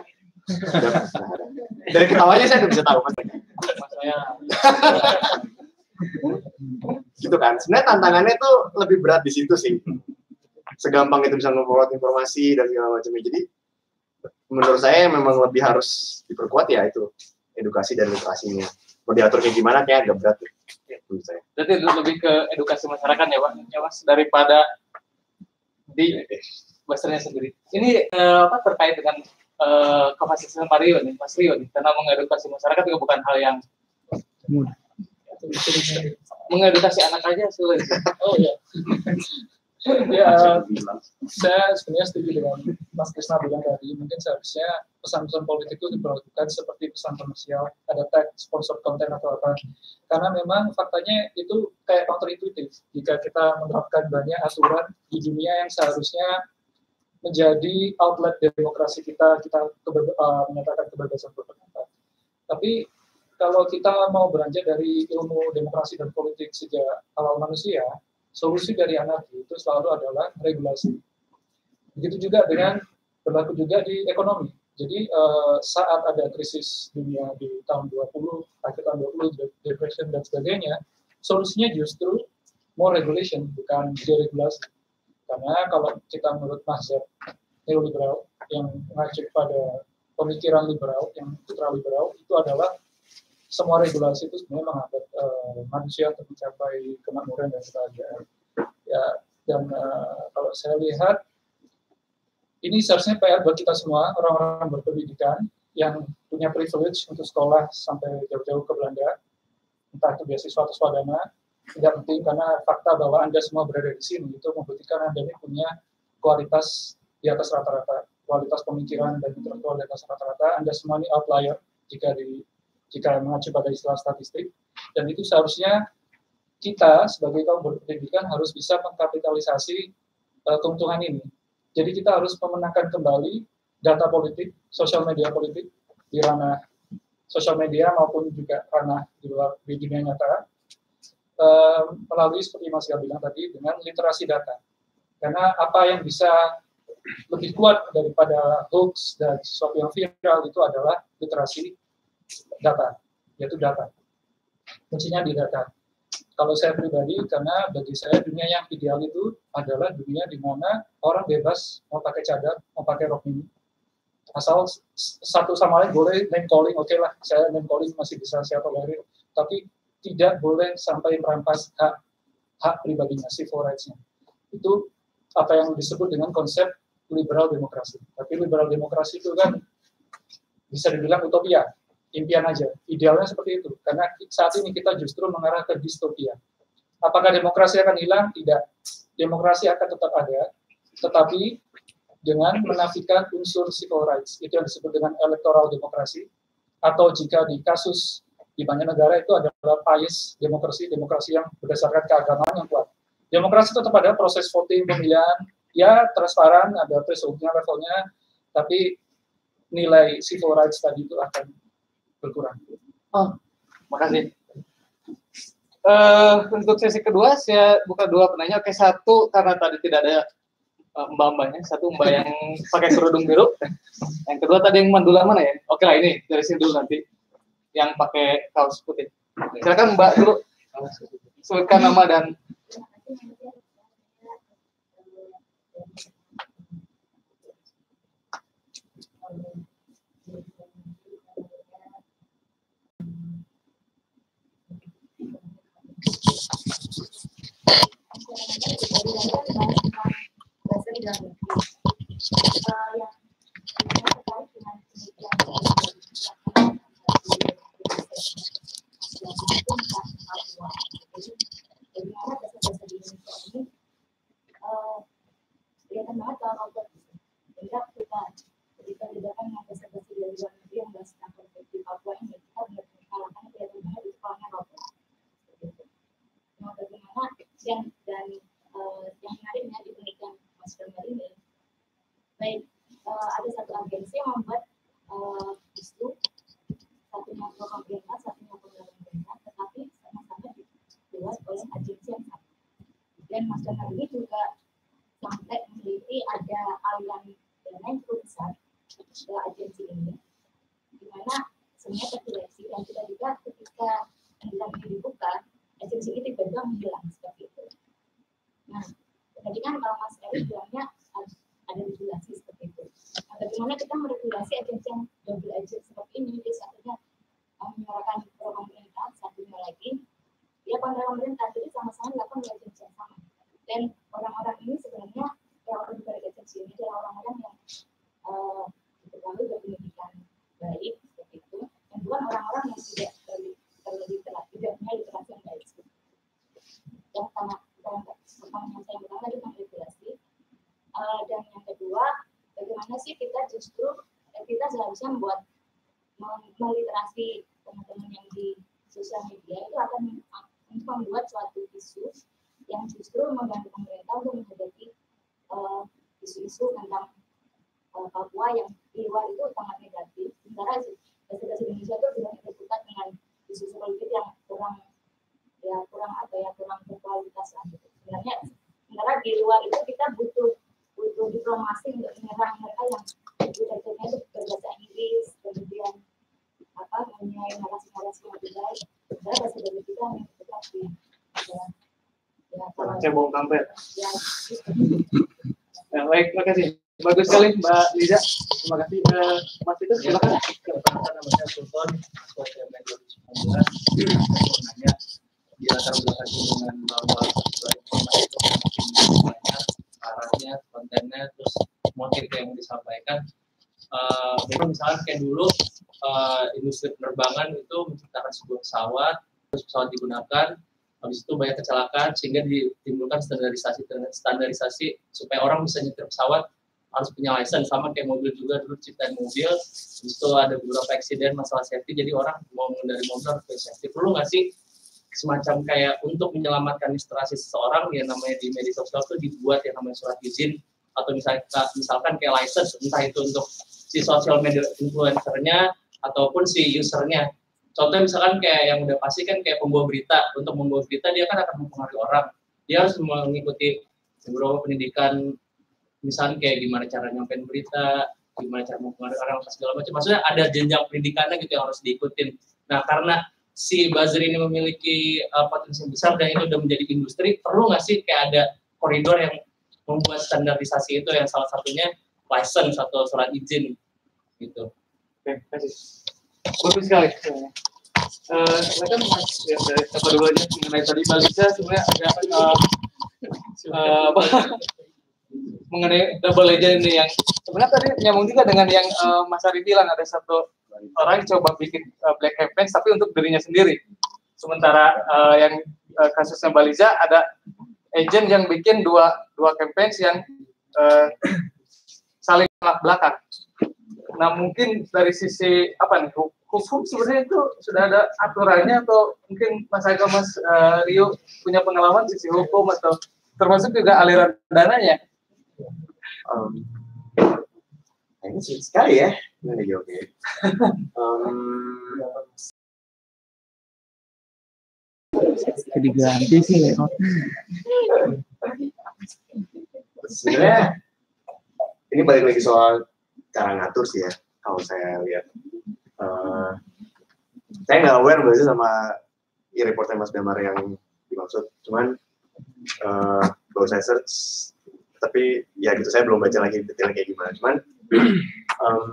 dari ketawanya saya udah bisa tahu Mas. Saya gitu kan. Sebenarnya tantangannya tuh lebih berat di situ sih. Segampang itu bisa nge-forward informasi dan segala macamnya. Jadi menurut saya memang lebih harus diperkuat ya itu edukasi dan literasinya. Mau diatur kayak gimana kayak agak berat ya, menurut saya. Berarti lebih ke edukasi masyarakat ya Pak, ya Mas, daripada di buzzernya sendiri. Ini uh, apa terkait dengan uh, kapasitas Mario nih, Mas Rio nih, karena mengedukasi masyarakat juga bukan hal yang mudah. Mengedukasi anak aja sulit. Oh iya. Ya, saya sebenarnya setuju dengan Mas Krisna bilang tadi, mungkin seharusnya pesan-pesan politik itu diperlakukan seperti pesan komersial, ada tag, sponsor konten atau apa. Karena memang faktanya itu kayak counterintuitif. Jika kita menerapkan banyak aturan di dunia yang seharusnya menjadi outlet demokrasi kita, kita keber, uh, menyatakan kebebasan berpendapat. Tapi kalau kita mau beranjak dari ilmu demokrasi dan politik sejak awal manusia, solusi dari anarki itu selalu adalah regulasi. Begitu juga dengan berlaku juga di ekonomi. Jadi uh, saat ada krisis dunia di tahun dua puluh, akhir tahun dua puluh, depression dan sebagainya, solusinya justru more regulation, bukan deregulasi. Karena kalau kita menurut mazhab neoliberal yang mengacu pada pemikiran liberal, yang ultraliberal, itu adalah semua regulasi itu sebenarnya menghambat uh, manusia untuk mencapai kemakmuran dan kebahagiaan. Ya, dan uh, kalau saya lihat ini seharusnya P R buat kita semua, orang-orang berpendidikan yang punya privilege untuk sekolah sampai jauh-jauh ke Belanda, entah itu beasiswa atau swadana, tidak penting karena fakta bahwa Anda semua berada di sini itu membuktikan Anda ini punya kualitas di atas rata-rata, kualitas pemikiran dan intelektual di atas rata-rata. Anda semua ini outlier jika di jika mengacu pada istilah statistik, dan itu seharusnya kita sebagai kaum berpendidikan harus bisa mengkapitalisasi uh, keuntungan ini. Jadi kita harus memenangkan kembali data politik, sosial media politik di ranah sosial media maupun juga ranah di luar di dunia nyata, uh, melalui seperti Mas Gab bilang tadi dengan literasi data. Karena apa yang bisa lebih kuat daripada hoax dan sesuatu yang viral itu adalah literasi data, yaitu data. Kuncinya di data. Kalau saya pribadi, karena bagi saya dunia yang ideal itu adalah dunia di mana orang bebas mau pakai cadar, mau pakai rok mini. Asal satu sama lain boleh name calling, oke okay lah, saya name calling masih bisa saya tolerir. Tapi tidak boleh sampai merampas hak hak pribadinya, civil rights-nya. Itu apa yang disebut dengan konsep liberal demokrasi. Tapi liberal demokrasi itu kan bisa dibilang utopia. Impian aja, idealnya seperti itu. Karena saat ini kita justru mengarah ke distopia. Apakah demokrasi akan hilang? Tidak. Demokrasi akan tetap ada, tetapi dengan menafikan unsur civil rights, itu yang disebut dengan electoral demokrasi, atau jika di kasus di banyak negara itu adalah bias demokrasi, demokrasi yang berdasarkan keagamaan yang kuat. Demokrasi tetap ada proses voting, pemilihan, ya transparan, ada threshold-nya, levelnya, tapi nilai civil rights tadi itu akan berkurang. Oh, makasih. Uh, untuk sesi kedua, saya buka dua penanya. Oke, satu karena tadi tidak ada uh, mbak-mbaknya, satu mbak yang pakai kerudung biru. Yang kedua tadi yang mandula mana ya? Oke lah, ini dari sini dulu nanti. Yang pakai kaos putih. Silakan mbak dulu. Sebutkan nama dan kelihatan banget kalau buat kita ketika didapat dengan presentasi dari luar negeri yang bahas tentang konflik di Papua ini, kita benar-benar kalahkan kelihatan banget itu kalahnya Papua. Nah, bagaimana dan dan uh, yang menariknya di penelitian Mas Gambar ini, baik uh, ada satu agensi yang membuat uh, isu, satunya pro pemerintah, satunya pro pemerintah, tetapi sama-sama dibuat oleh agensi yang sama. Dan Mas Gambar ini juga sampai meneliti ada aliran dana yang cukup besar ke agensi ini, di mana semuanya terkoreksi dan kita juga ketika aliran ini dibuka, agensi ini tiba-tiba menghilang seperti itu. Nah, tadi kan kalau Mas Eri bilangnya ada regulasi seperti itu. Nah, bagaimana kita meregulasi agensi yang double agent seperti ini? Jadi satunya menyuarakan pro pemerintah, satunya lagi dia kontra pemerintah, jadi sama-sama dilakukan oleh agensi yang sama. Dan orang-orang ini sebenarnya yang orang di balik agensi ini adalah orang-orang yang uh, diketahui berpendidikan baik seperti itu, dan bukan orang-orang yang tidak terliterasi, tidak punya literasi yang baik. Yang pertama, pertama yang saya bilang tadi tentang regulasi, uh, dan yang kedua, bagaimana sih kita justru kita seharusnya membuat meliterasi teman-teman yang di sosial media itu akan membuat suatu isu yang justru membantu pemerintah untuk menghadapi uh, isu-isu tentang uh, Papua yang di luar itu sangat negatif. Sementara bahasa Indonesia itu sudah terbuka dengan isu-isu politik yang kurang ya kurang apa ya kurang berkualitas lah gitu. Sebenarnya sementara di luar itu kita butuh butuh diplomasi untuk menyerang mereka yang kerjanya itu berbahasa Inggris, kemudian apa mempunyai narasi-narasi yang lebih baik. Sebenarnya bahasa Indonesia kita yang kita di ya, saya mau tampil. Ya, ya, baik, terima kasih. Bagus sekali, Mbak Liza. Terima kasih. Uh, Mas itu silakan. Namanya Sultan, Sultan dua ribu sembilan belas. Sebenarnya di latar belakang dengan bahwa informasi itu makin banyak arahnya, kontennya, terus motif yang disampaikan. Uh, jadi misalnya kayak dulu uh, industri penerbangan itu menciptakan sebuah pesawat, terus pesawat digunakan. Habis itu banyak kecelakaan sehingga ditimbulkan standarisasi standarisasi supaya orang bisa nyetir pesawat harus punya license, sama kayak mobil juga dulu ciptain mobil. Habis itu ada beberapa eksiden masalah safety, jadi orang mau mengendari mobil harus punya safety. Perlu nggak sih semacam kayak untuk menyelamatkan literasi seseorang yang namanya di media sosial itu dibuat yang namanya surat izin atau misalnya misalkan kayak license, entah itu untuk si social media influencernya ataupun si usernya. Contohnya misalkan kayak yang udah pasti kan kayak pembawa berita. Untuk membawa berita dia kan akan mempengaruhi orang. Dia harus mengikuti beberapa pendidikan, misalnya kayak gimana cara nyampein berita, gimana cara mempengaruhi orang, segala macam. Maksudnya ada jenjang pendidikannya gitu yang harus diikutin. Nah, karena si buzzer ini memiliki uh, potensi besar dan itu udah menjadi industri, perlu nggak sih kayak ada koridor yang membuat standarisasi itu, yang salah satunya license atau surat izin gitu. Oke, terima kasih. Bagus sekali. Uh, silakan Mas, ya, dari apa dulu aja mengenai tadi Balisa sebenarnya agak uh, uh, apa mengenai double legend ini yang sebenarnya tadi nyambung juga dengan yang uh, Mas Ari bilang, ada satu orang yang coba bikin uh, black campaign tapi untuk dirinya sendiri. Sementara uh, yang uh, kasusnya Balisa ada agent yang bikin dua dua campaign yang uh, saling belak-belakan. Nah mungkin dari sisi apa nih hukum sebenarnya itu sudah ada aturannya atau mungkin Mas Eka, Mas uh, Rio punya pengalaman sisi hukum atau termasuk juga aliran dananya? Um, ini sulit sekali ya, ini jawabnya. um, Jadi ganti sih ya. Sebenarnya ini balik lagi soal cara ngatur sih ya. Kalau saya lihat, uh, saya nggak aware biasanya sama ya, reportnya Mas Damar yang dimaksud. Cuman uh, baru saya search, tapi ya gitu saya belum baca lagi detailnya kayak gimana. Cuman um,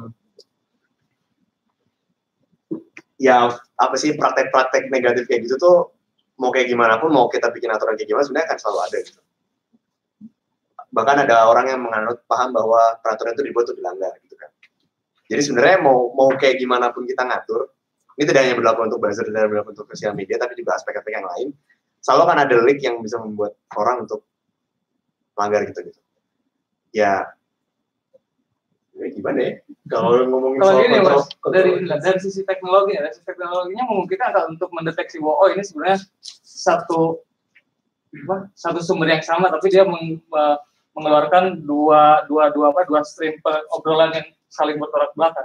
ya apa sih praktek-praktek negatif kayak gitu tuh mau kayak gimana pun, mau kita bikin aturan kayak gimana sebenarnya akan selalu ada gitu. Bahkan ada orang yang menganut paham bahwa peraturan itu dibuat untuk dilanggar gitu kan. Jadi sebenarnya mau mau kayak gimana pun kita ngatur, ini tidak hanya berlaku untuk buzzer, tidak berlaku untuk sosial media, tapi juga aspek-aspek yang lain. Selalu kan ada link yang bisa membuat orang untuk melanggar gitu gitu. Ya, ini gimana ya? Kalau ngomongin Kalau soal gini kontrol, Mas, dari dari sisi teknologi, dari sisi teknologinya memungkinkan nggak untuk mendeteksi bahwa oh ini sebenarnya satu apa, satu sumber yang sama, tapi dia meng, mengeluarkan dua dua dua apa dua stream obrolan yang saling bertolak belakang.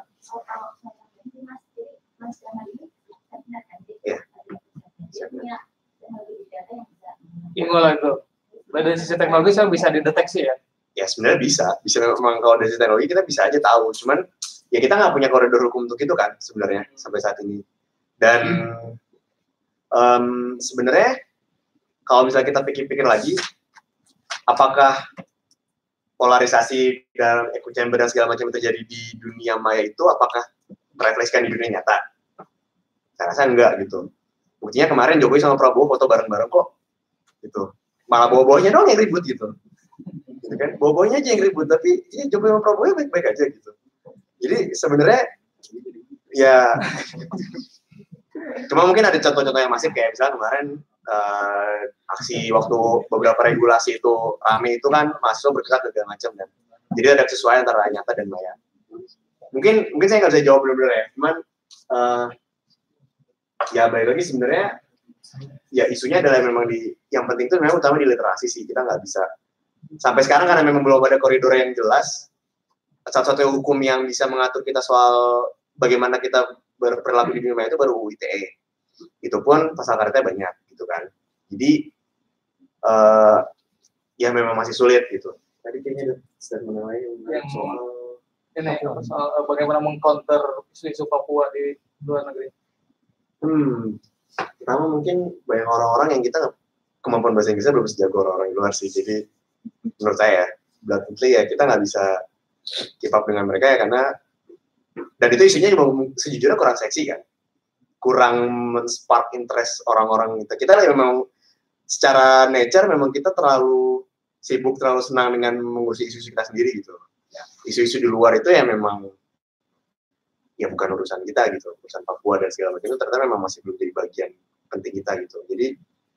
Ya. Gimana itu? Dari sisi teknologi saya bisa dideteksi ya? Ya sebenarnya bisa, bisa memang kalau dari sisi teknologi kita bisa aja tahu, cuman ya kita nggak punya koridor hukum untuk itu kan sebenarnya sampai saat ini. Dan um, sebenarnya kalau misalnya kita pikir-pikir lagi, apakah polarisasi dalam echo chamber dan segala macam itu terjadi di dunia maya itu, apakah merefleksikan di dunia nyata? Saya rasa enggak gitu. Buktinya kemarin Jokowi sama Prabowo foto bareng-bareng kok, gitu. Malah bawa-bawanya doang yang ribut gitu. Gitu kan? Bawa-bawanya aja yang ribut, tapi ya Jokowi sama Prabowo baik-baik aja gitu. Jadi sebenarnya ya cuma mungkin ada contoh-contoh yang masif kayak misalnya kemarin uh, aksi waktu beberapa regulasi itu rame itu kan mahasiswa bergerak segala macam kan. Jadi ada kesesuaian antara nyata dan maya. Mungkin mungkin saya nggak bisa jawab benar-benar ya. Cuman uh, ya balik lagi sebenarnya ya isunya adalah memang di yang penting itu memang utama di literasi sih. Kita nggak bisa sampai sekarang karena memang belum ada koridor yang jelas. Satu-satunya hukum yang bisa mengatur kita soal bagaimana kita berperilaku di dunia itu baru U U I T E. Itu pun pasal karetnya banyak gitu kan. Jadi uh, ya memang masih sulit gitu. Tadi kayaknya ada statement lain yang soal ini soal bagaimana mengcounter isu-isu Papua di luar negeri. Hmm, pertama mungkin banyak orang-orang yang kita kemampuan bahasa Inggrisnya belum sejago orang-orang di luar sih. Jadi menurut saya, blatantly ya kita nggak bisa keep up dengan mereka ya karena dan itu isunya juga sejujurnya kurang seksi kan, kurang men-spark interest orang-orang kita. Kita memang secara nature memang kita terlalu sibuk, terlalu senang dengan mengurusi isu-isu kita sendiri gitu. Isu-isu di luar itu ya memang ya bukan urusan kita gitu, urusan Papua dan segala macam itu ternyata memang masih belum jadi bagian penting kita gitu. Jadi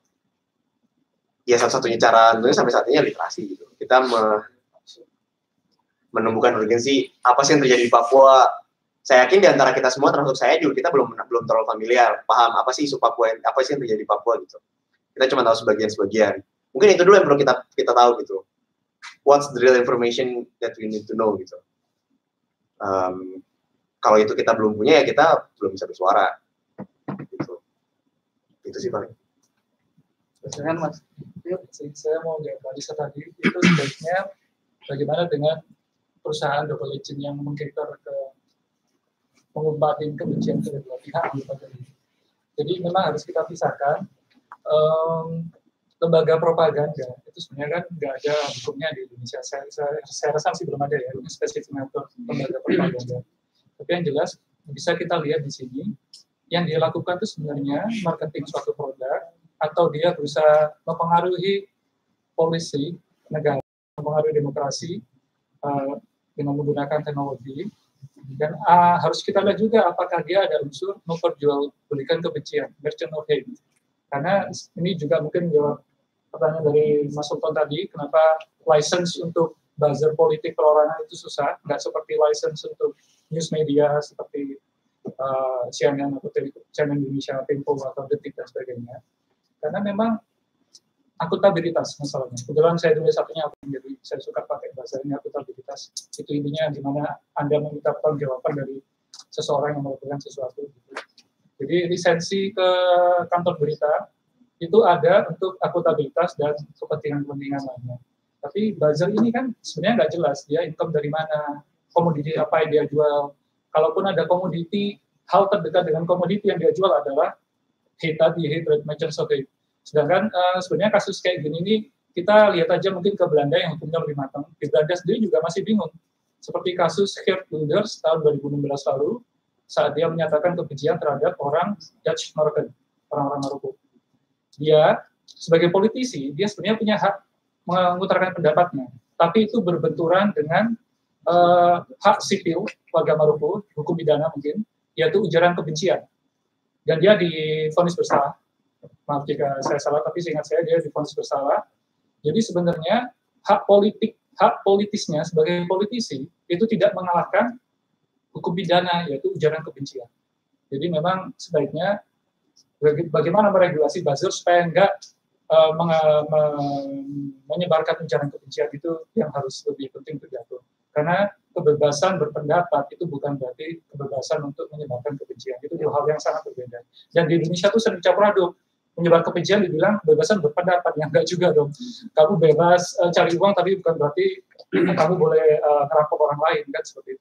ya satu-satunya cara tentunya sampai saat ini literasi gitu. Kita me menemukan urgensi apa sih yang terjadi di Papua. Saya yakin di antara kita semua termasuk saya juga kita belum belum terlalu familiar paham apa sih isu Papua, apa sih yang terjadi di Papua gitu. Kita cuma tahu sebagian-sebagian. Mungkin itu dulu yang perlu kita kita tahu gitu. What's the real information that we need to know gitu. Um, kalau itu kita belum punya ya kita belum bisa bersuara. Gitu. Itu sih paling. Silakan Mas. Saya mau jawab Lisa tadi itu sebaiknya bagaimana dengan perusahaan double agent yang mengcater ke mengumbatin kebencian kedua pihak. Jadi memang harus kita pisahkan um, lembaga propaganda itu sebenarnya kan nggak ada hukumnya di Indonesia. Saya, saya, saya rasa masih belum ada ya ini spesifik mengatur lembaga propaganda. Tapi yang jelas bisa kita lihat di sini yang dia lakukan itu sebenarnya marketing suatu produk atau dia berusaha mempengaruhi polisi negara, mempengaruhi demokrasi uh, dengan menggunakan teknologi. Dan uh, harus kita lihat juga apakah dia ada unsur memperjualbelikan kebencian, merchant of hate. Karena ini juga mungkin jawab pertanyaan dari Mas Sultan tadi, kenapa license untuk buzzer politik perorangan itu susah, nggak seperti license untuk news media seperti uh, C N N atau C N N Indonesia, Tempo atau Detik dan sebagainya. Karena memang akuntabilitas masalahnya. Kebetulan saya tulis satunya, jadi saya suka pakai bahasa ini akuntabilitas. Itu intinya gimana Anda meminta pertanggungjawaban dari seseorang yang melakukan sesuatu. Gitu. Jadi lisensi ke kantor berita itu ada untuk akuntabilitas dan kepentingan-kepentingan lainnya. Tapi buzzer ini kan sebenarnya nggak jelas dia income dari mana, komoditi apa yang dia jual. Kalaupun ada komoditi, hal terdekat dengan komoditi yang dia jual adalah hate tadi, hate rate, merchants of hate. Sedangkan uh, sebenarnya kasus kayak gini ini kita lihat aja mungkin ke Belanda yang hukumnya lebih matang. Di Belanda sendiri juga masih bingung. Seperti kasus Geert Wilders tahun dua ribu enam belas lalu, saat dia menyatakan kebencian terhadap orang Dutch Moroccan, orang-orang Maroko. Dia sebagai politisi, dia sebenarnya punya hak mengutarakan pendapatnya, tapi itu berbenturan dengan uh, hak sipil warga Maroko, hukum pidana mungkin, yaitu ujaran kebencian. Dan dia divonis bersalah. Maaf jika saya salah, tapi seingat saya dia divonis bersalah. Jadi sebenarnya hak politik, hak politisnya sebagai politisi itu tidak mengalahkan hukum pidana, yaitu ujaran kebencian. Jadi memang sebaiknya bagaimana meregulasi buzzer supaya enggak uh, meng, me, menyebarkan ujaran kebencian itu yang harus lebih penting untuk diatur. Karena kebebasan berpendapat itu bukan berarti kebebasan untuk menyebarkan kebencian. Itu dua hal yang sangat berbeda. Dan di Indonesia tuh sering campur aduk. Menyebar kebencian dibilang kebebasan berpendapat, yang enggak juga dong. Kamu bebas uh, cari uang, tapi bukan berarti kamu boleh uh, ngerampok orang lain, kan seperti itu.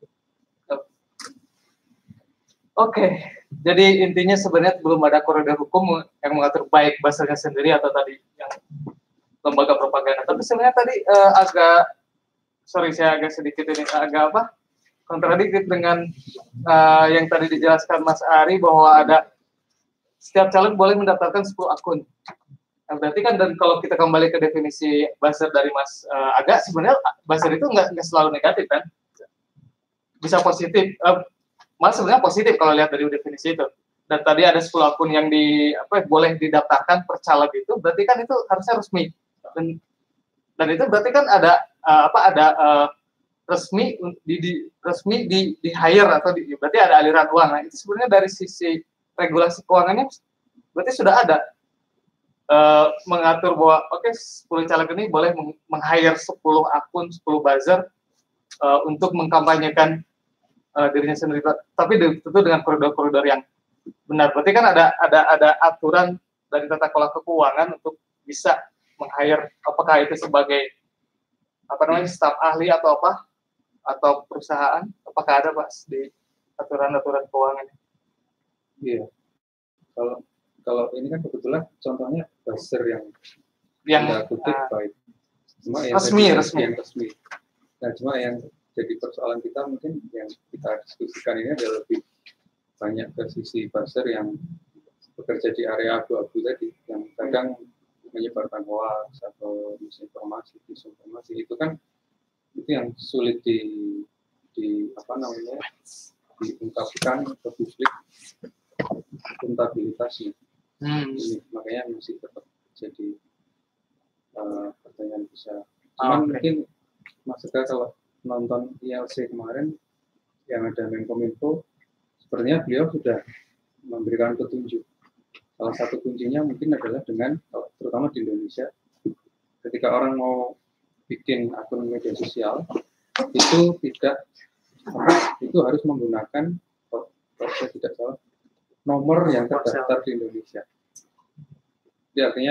Oke, okay. Jadi intinya sebenarnya belum ada koridor hukum yang mengatur baik buzzernya sendiri atau tadi yang lembaga propaganda. Tapi sebenarnya tadi uh, agak, sorry saya agak sedikit ini agak apa, kontradiktif dengan uh, yang tadi dijelaskan Mas Ari bahwa ada setiap caleg boleh mendaftarkan sepuluh akun. Nah, berarti kan dan kalau kita kembali ke definisi buzzer dari Mas uh, Aga, sebenarnya buzzer itu nggak nggak selalu negatif kan? Bisa positif. Uh, Malah sebenarnya positif kalau lihat dari definisi itu. Dan tadi ada sepuluh akun yang di apa boleh didaftarkan per caleg itu, berarti kan itu harusnya resmi. Dan, dan itu berarti kan ada uh, apa ada uh, resmi di, di resmi di, di hire atau di, berarti ada aliran uang. Nah, itu sebenarnya dari sisi regulasi keuangannya berarti sudah ada uh, mengatur bahwa oke okay, sepuluh caleg ini boleh meng-hire sepuluh akun, sepuluh buzzer uh, untuk mengkampanyekan Uh, dirinya sendiri, tapi tentu dengan koridor-koridor yang benar. Berarti kan ada ada ada aturan dari tata kelola keuangan untuk bisa meng-hire, apakah itu sebagai apa namanya staf ahli atau apa atau perusahaan, apakah ada Pak di aturan-aturan keuangannya? Iya. Kalau kalau ini kan kebetulan contohnya buzzer yang yang kutip uh, baik, cuma yang resmi tadi, resmi. Yang resmi. Nah, cuma yang jadi persoalan kita mungkin yang kita diskusikan ini adalah lebih banyak ke sisi buzzer yang bekerja di area abu-abu tadi, yang kadang menyebarkan hoax atau misinformasi, disinformasi itu kan itu yang sulit di, di apa namanya diungkapkan ke publik akuntabilitasnya. Hmm. Ini makanya masih tetap jadi uh, pertanyaan besar. Cuman okay. Mungkin Mas Eka kalau nonton I L C kemarin yang ada Menkominfo, sepertinya beliau sudah memberikan petunjuk. Salah satu kuncinya mungkin adalah dengan, terutama di Indonesia, ketika orang mau bikin akun media sosial, itu tidak, itu harus menggunakan, kalau saya tidak salah, nomor yang terdaftar di Indonesia. Jadi artinya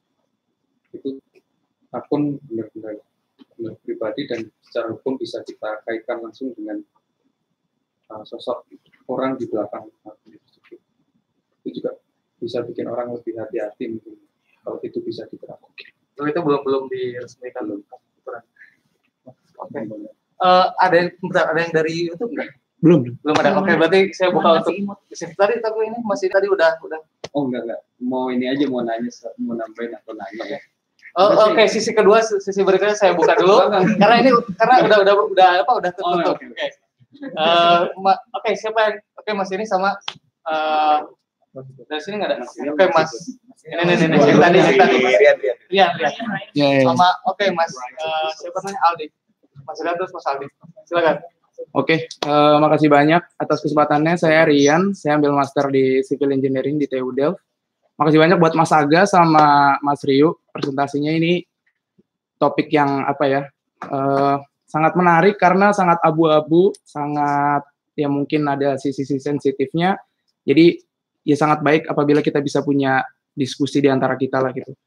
itu akun benar-benar pribadi dan secara hukum bisa kita kaitkan langsung dengan uh, sosok orang di belakang akun tersebut. Itu juga bisa bikin orang lebih hati-hati mungkin kalau itu bisa diterapkan. Itu belum belum diresmikan belum. Oke. Okay. Uh, ada yang bentar, ada yang dari YouTube enggak? Belum. Belum ada. Oke, okay, berarti saya buka untuk tadi tapi ini masih tadi udah udah. Oh enggak enggak. Mau ini aja mau nanya mau nambahin atau nanya ya. Oh, oke, okay. Sisi kedua, sisi berikutnya saya buka dulu karena ini karena udah udah udah apa udah tertutup. Oke. Oh, okay. uh, Oke, okay, siapa yang oke okay, Mas ini sama uh, dari sini nggak ada. Oke, okay, Mas. Ini ini ini yang tadi yang tadi. Iya, iya. Sama oke okay, Mas uh, siapa namanya Aldi. Mas Rian terus Mas Aldi. Silakan. Oke, uh, makasih banyak atas kesempatannya. Saya Rian, saya ambil master di Civil Engineering di T U Delft. Makasih banyak buat Mas Aga sama Mas Ryu. Presentasinya ini topik yang apa ya, uh, sangat menarik karena sangat abu-abu, sangat ya mungkin ada sisi-sisi sensitifnya. Jadi ya sangat baik apabila kita bisa punya diskusi di antara kita lah gitu.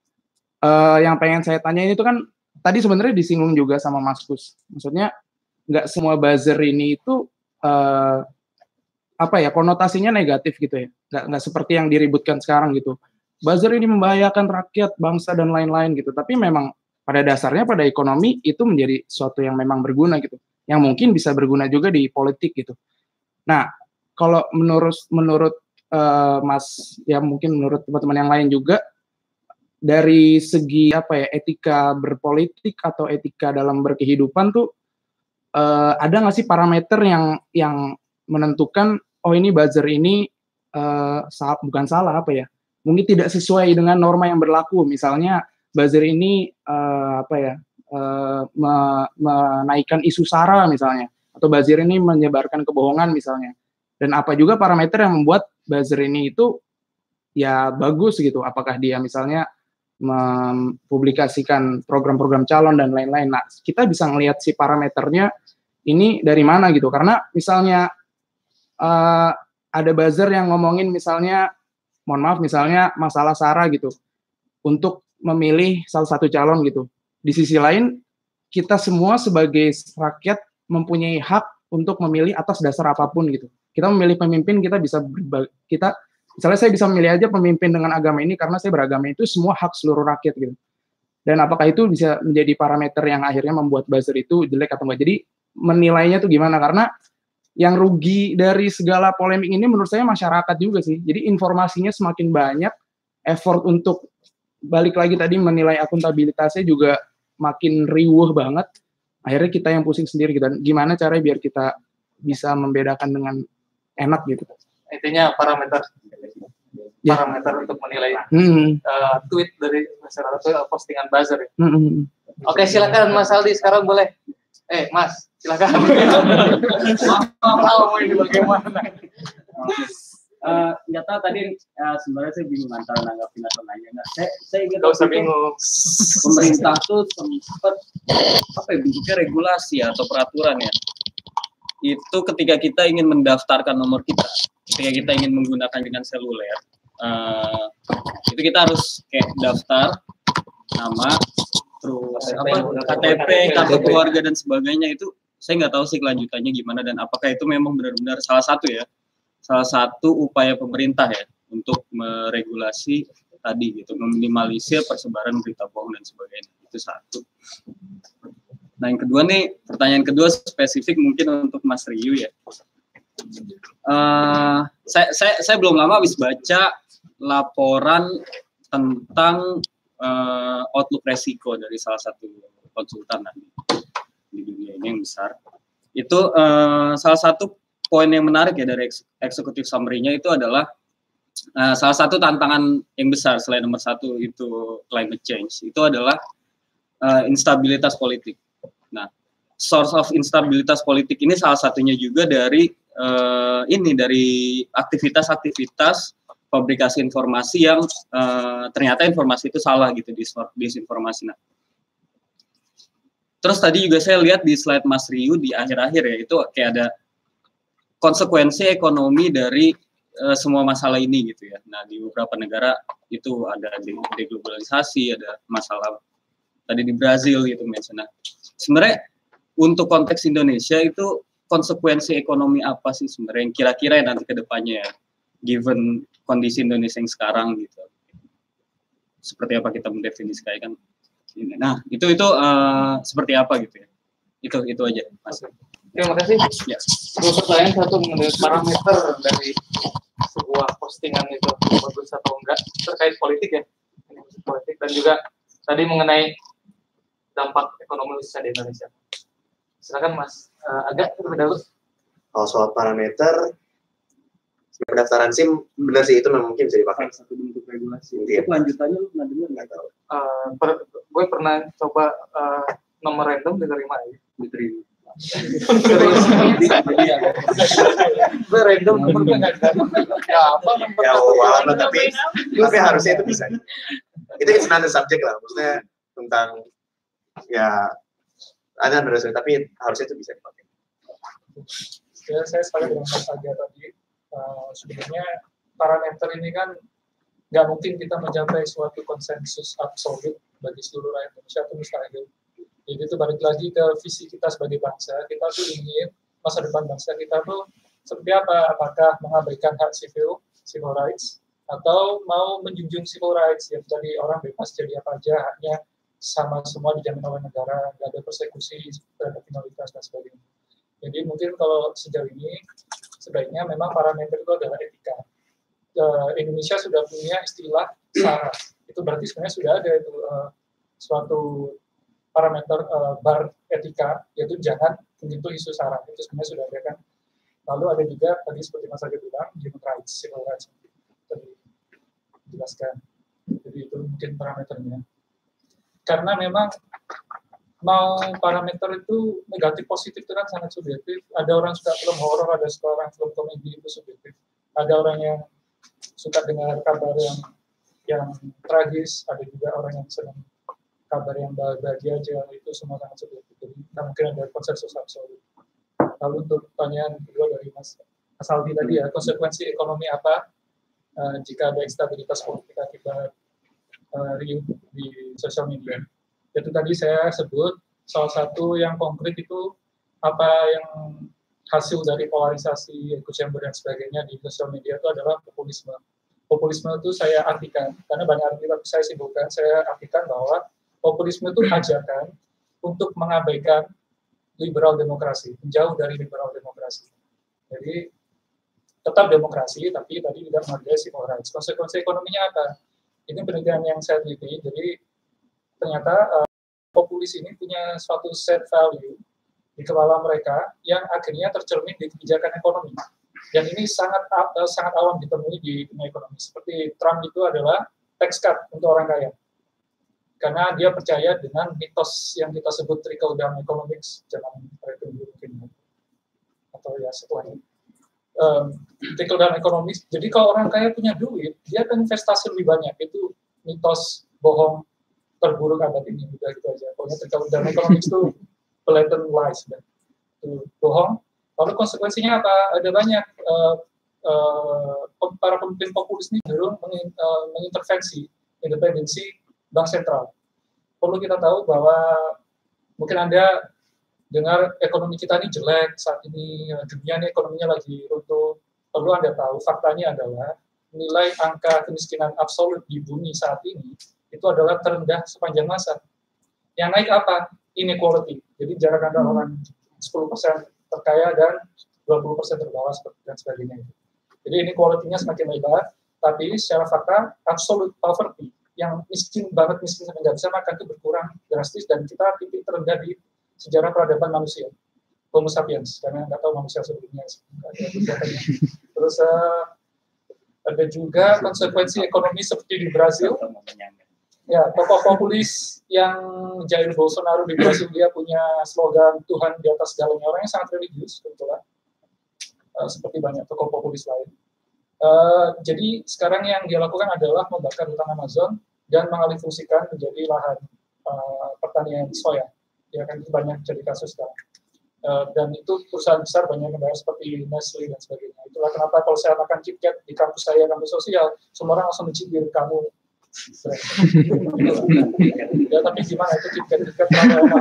Uh, yang pengen saya tanya ini tuh kan tadi sebenarnya disinggung juga sama Mas Kus. Maksudnya nggak semua buzzer ini itu uh, apa ya konotasinya negatif gitu ya, nggak nggak seperti yang diributkan sekarang gitu. Buzzer ini membahayakan rakyat, bangsa dan lain-lain gitu. Tapi memang pada dasarnya pada ekonomi itu menjadi sesuatu yang memang berguna gitu, yang mungkin bisa berguna juga di politik gitu. Nah kalau menurut menurut uh, Mas ya mungkin menurut teman-teman yang lain juga dari segi apa ya etika berpolitik atau etika dalam berkehidupan tuh Uh, ada nggak sih parameter yang yang menentukan oh ini buzzer ini uh, salah, bukan salah apa ya mungkin tidak sesuai dengan norma yang berlaku, misalnya buzzer ini uh, apa ya uh, me, menaikkan isu sara misalnya, atau buzzer ini menyebarkan kebohongan misalnya, dan apa juga parameter yang membuat buzzer ini itu ya bagus gitu, apakah dia misalnya mempublikasikan program-program calon dan lain-lain. Nah kita bisa ngelihat si parameternya ini dari mana gitu, karena misalnya uh, ada buzzer yang ngomongin misalnya, mohon maaf misalnya masalah sara gitu, untuk memilih salah satu calon gitu. Di sisi lain kita semua sebagai rakyat mempunyai hak untuk memilih atas dasar apapun gitu. Kita memilih pemimpin, kita bisa berbagi, kita misalnya saya bisa memilih aja pemimpin dengan agama ini karena saya beragama, itu semua hak seluruh rakyat gitu. Dan apakah itu bisa menjadi parameter yang akhirnya membuat buzzer itu jelek atau enggak? Jadi menilainya tuh gimana, karena yang rugi dari segala polemik ini menurut saya masyarakat juga sih. Jadi informasinya semakin banyak, effort untuk balik lagi tadi menilai akuntabilitasnya juga makin riuh banget, akhirnya kita yang pusing sendiri gitu. Gimana caranya biar kita bisa membedakan dengan enak gitu. Intinya parameter ya. Parameter untuk menilai hmm. uh, tweet dari masyarakat, postingan buzzer ya. hmm. Oke, silakan Mas Aldi sekarang boleh. Eh, Mas, silakan. Mau ini bagaimana? Uh, nggak tahu tadi uh, sebenarnya saya bingung antara nanggapin atau nanya. Nggak, saya saya ingat nggak usah bingung. Pemerintah tuh sempat apa ya, bentuknya regulasi atau peraturan ya. Itu ketika kita ingin mendaftarkan nomor kita, ketika kita ingin menggunakan dengan seluler, uh, itu kita harus kayak daftar nama, terus apa K T P, kartu keluarga dan sebagainya. Itu saya nggak tahu sih kelanjutannya gimana dan apakah itu memang benar-benar salah satu ya, salah satu upaya pemerintah ya untuk meregulasi tadi gitu, meminimalisir persebaran berita bohong dan sebagainya. Itu satu. Nah yang kedua nih, pertanyaan kedua spesifik mungkin untuk Mas Ryu ya. Uh, saya, saya saya belum lama habis baca laporan tentang uh, outlook resiko dari salah satu konsultan di dunia ini yang besar. Itu uh, salah satu poin yang menarik ya dari eksekutif summary-nya itu adalah uh, salah satu tantangan yang besar selain nomor satu itu climate change, itu adalah uh, instabilitas politik. Nah, source of instabilitas politik ini salah satunya juga dari uh, ini dari aktivitas-aktivitas publikasi informasi yang uh, ternyata informasi itu salah gitu, disinformasi. Nah, terus tadi juga saya lihat di slide Mas Ryu di akhir-akhir ya, itu kayak ada konsekuensi ekonomi dari uh, semua masalah ini gitu ya. Nah, di beberapa negara itu ada deglobalisasi, ada masalah tadi di Brazil gitu misalnya. Sebenarnya untuk konteks Indonesia itu konsekuensi ekonomi apa sih sebenarnya yang kira-kira nanti ke depannya ya, given kondisi Indonesia yang sekarang gitu. Seperti apa kita mendefinisikan kan ini. Nah, itu itu uh, seperti apa gitu ya. Itu itu aja, Mas. Terima kasih. Ya. Terus pertanyaan satu mengenai parameter dari sebuah postingan itu bagus atau enggak terkait politik ya, politik dan juga tadi mengenai dampak ekonomi khususnya di Indonesia. Silakan Mas, uh, agak terlebih dahulu. Kalau soal parameter pendaftaran SIM benar sih itu memang mungkin bisa dipakai. Satu bentuk regulasi. Iya. Itu lanjutannya lu pernah dengar nggak? Nggak tahu. Uh, per, gue pernah coba uh, nomor random diterima ya. diterima. Serius bisa jadi ya. Gue random nomor nggak ada. Ya apa nomor Ya satu wow, orang tapi tapi harusnya itu bisa. Itu it's another subject lah, maksudnya tentang ya ada another subject, tapi harusnya itu bisa dipakai. Ya, saya sepakat dengan Mas Aga tadi. Uh, sebenarnya parameter ini kan nggak mungkin kita mencapai suatu konsensus absolut bagi seluruh rakyat Indonesia, itu mustahil. Jadi itu balik lagi ke visi kita sebagai bangsa. Kita tuh ingin masa depan bangsa kita tuh seperti apa? Apakah mengabaikan hak sipil, civil rights, atau mau menjunjung civil rights, ya jadi orang bebas jadi apa aja, haknya sama semua dijamin oleh negara, nggak ada persekusi terhadap minoritas dan sebagainya. Jadi mungkin kalau sejauh ini sebaiknya memang parameter itu adalah etika. Uh, Indonesia sudah punya istilah SARA. Itu berarti sebenarnya sudah ada itu uh, suatu parameter uh, bar etika, yaitu jangan menyentuh isu SARA. Itu sebenarnya sudah ada kan. Lalu ada juga tadi seperti Mas Aga bilang human rights, civil rights tadi dijelaskan. Jadi itu mungkin parameternya. Karena memang mau parameter itu negatif positif itu kan sangat subjektif. Ada orang suka film horor, ada suka orang film komedi, itu subjektif. Ada orang yang suka dengar kabar yang yang tragis, ada juga orang yang senang kabar yang bahagia aja, itu semua sangat subjektif. Jadi tidak mungkin ada konsensus absolut. Lalu untuk pertanyaan kedua dari Mas Mas Aldi tadi ya, konsekuensi ekonomi apa uh, jika ada instabilitas politik akibat uh, riuh di sosial media? Itu tadi saya sebut salah satu yang konkret itu apa yang hasil dari polarisasi, echo chamber dan sebagainya di sosial media itu adalah populisme. Populisme itu saya artikan, karena banyak arti tapi saya simpulkan, saya artikan bahwa populisme itu ajakan untuk mengabaikan liberal demokrasi, menjauh dari liberal demokrasi. Jadi tetap demokrasi, tapi tadi tidak menghargai civil rights. Konsekuensi ekonominya apa? Ini penelitian yang saya teliti, jadi ternyata uh, populis ini punya suatu set value di kepala mereka yang akhirnya tercermin di kebijakan ekonomi. Dan ini sangat uh, sangat awam ditemui di dunia ekonomi. Seperti Trump itu adalah tax cut untuk orang kaya. Karena dia percaya dengan mitos yang kita sebut trickle down economics, zaman mereka mungkin atau ya setelahnya. Um, trickle down economics. Jadi kalau orang kaya punya duit, dia akan investasi lebih banyak. Itu mitos bohong terburuk abad ini, udah gitu aja. Pokoknya trickle down economics itu blatant lies, itu bohong. Lalu konsekuensinya apa? Ada banyak uh, uh, para pemimpin populis ini cenderung mengin, uh, mengintervensi independensi bank sentral. Perlu kita tahu bahwa mungkin Anda dengar ekonomi kita ini jelek saat ini, dunia ini ekonominya lagi runtuh. Perlu Anda tahu, faktanya adalah nilai angka kemiskinan absolut di bumi saat ini itu adalah terendah sepanjang masa. Yang naik apa? Inequality. Jadi jarak antara orang sepuluh persen terkaya dan dua puluh persen terbawah dan sebagainya. Jadi inequality-nya semakin lebar, tapi secara fakta absolute poverty yang miskin banget, miskin sampai nggak bisa makan itu berkurang drastis dan kita titik terendah di sejarah peradaban manusia, Homo sapiens, karena nggak tahu manusia sebelumnya. Terus uh, ada juga konsekuensi ekonomi seperti di Brasil. Ya, tokoh populis yang Jair Bolsonaro di Brasil, dia punya slogan Tuhan di atas segalanya, orangnya sangat religius kebetulan, uh, seperti banyak tokoh populis lain. Uh, jadi sekarang yang dia lakukan adalah membakar hutan Amazon dan mengalihfungsikan menjadi lahan uh, pertanian soya. Ya kan itu banyak jadi kasus sekarang. Uh, dan itu perusahaan besar banyak yang bayar seperti Nestle dan sebagainya. Itulah kenapa kalau saya makan KitKat di kampus saya, kampus sosial, semua orang langsung mencibir kamu. Ya tapi gimana itu KitKat KitKat terlalu enak.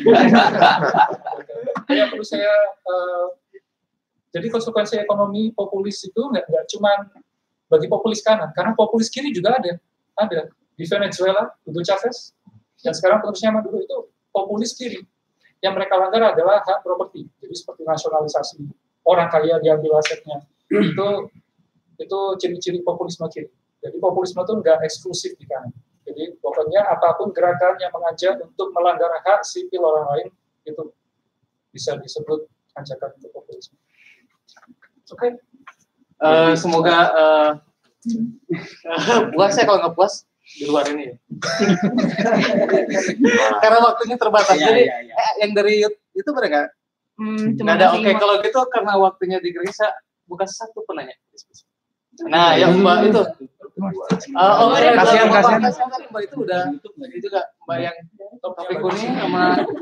Ya perlu saya uh, jadi konsekuensi ekonomi populis itu nggak nggak cuma bagi populis kanan, karena populis kiri juga ada, ada di Venezuela, Hugo Chavez, dan sekarang penerusnya Maduro itu populis kiri. Yang mereka langgar adalah hak properti, jadi seperti nasionalisasi orang kaya diambil asetnya, itu itu ciri-ciri populisme kiri. Jadi populisme itu nggak eksklusif di kanan. Jadi pokoknya apapun gerakan yang mengajak untuk melanggar hak sipil orang lain itu bisa disebut ajakan untuk populisme. Oke, okay. uh, semoga uh, puas ya kalau nggak puas di luar ini ya. Karena waktunya terbatas. Ya, Jadi ya, ya. Eh, yang dari Itu benar nggak? Hmm, Nggak ada. Oke, okay, kalau gitu karena waktunya di Gerisa, bukan satu penanya. Nah, yang Mbak itu. Uh, oh, ya, kasihan, kasihan. Kasihan tadi Mbak itu udah ini juga Mbak yang topik kuning sama.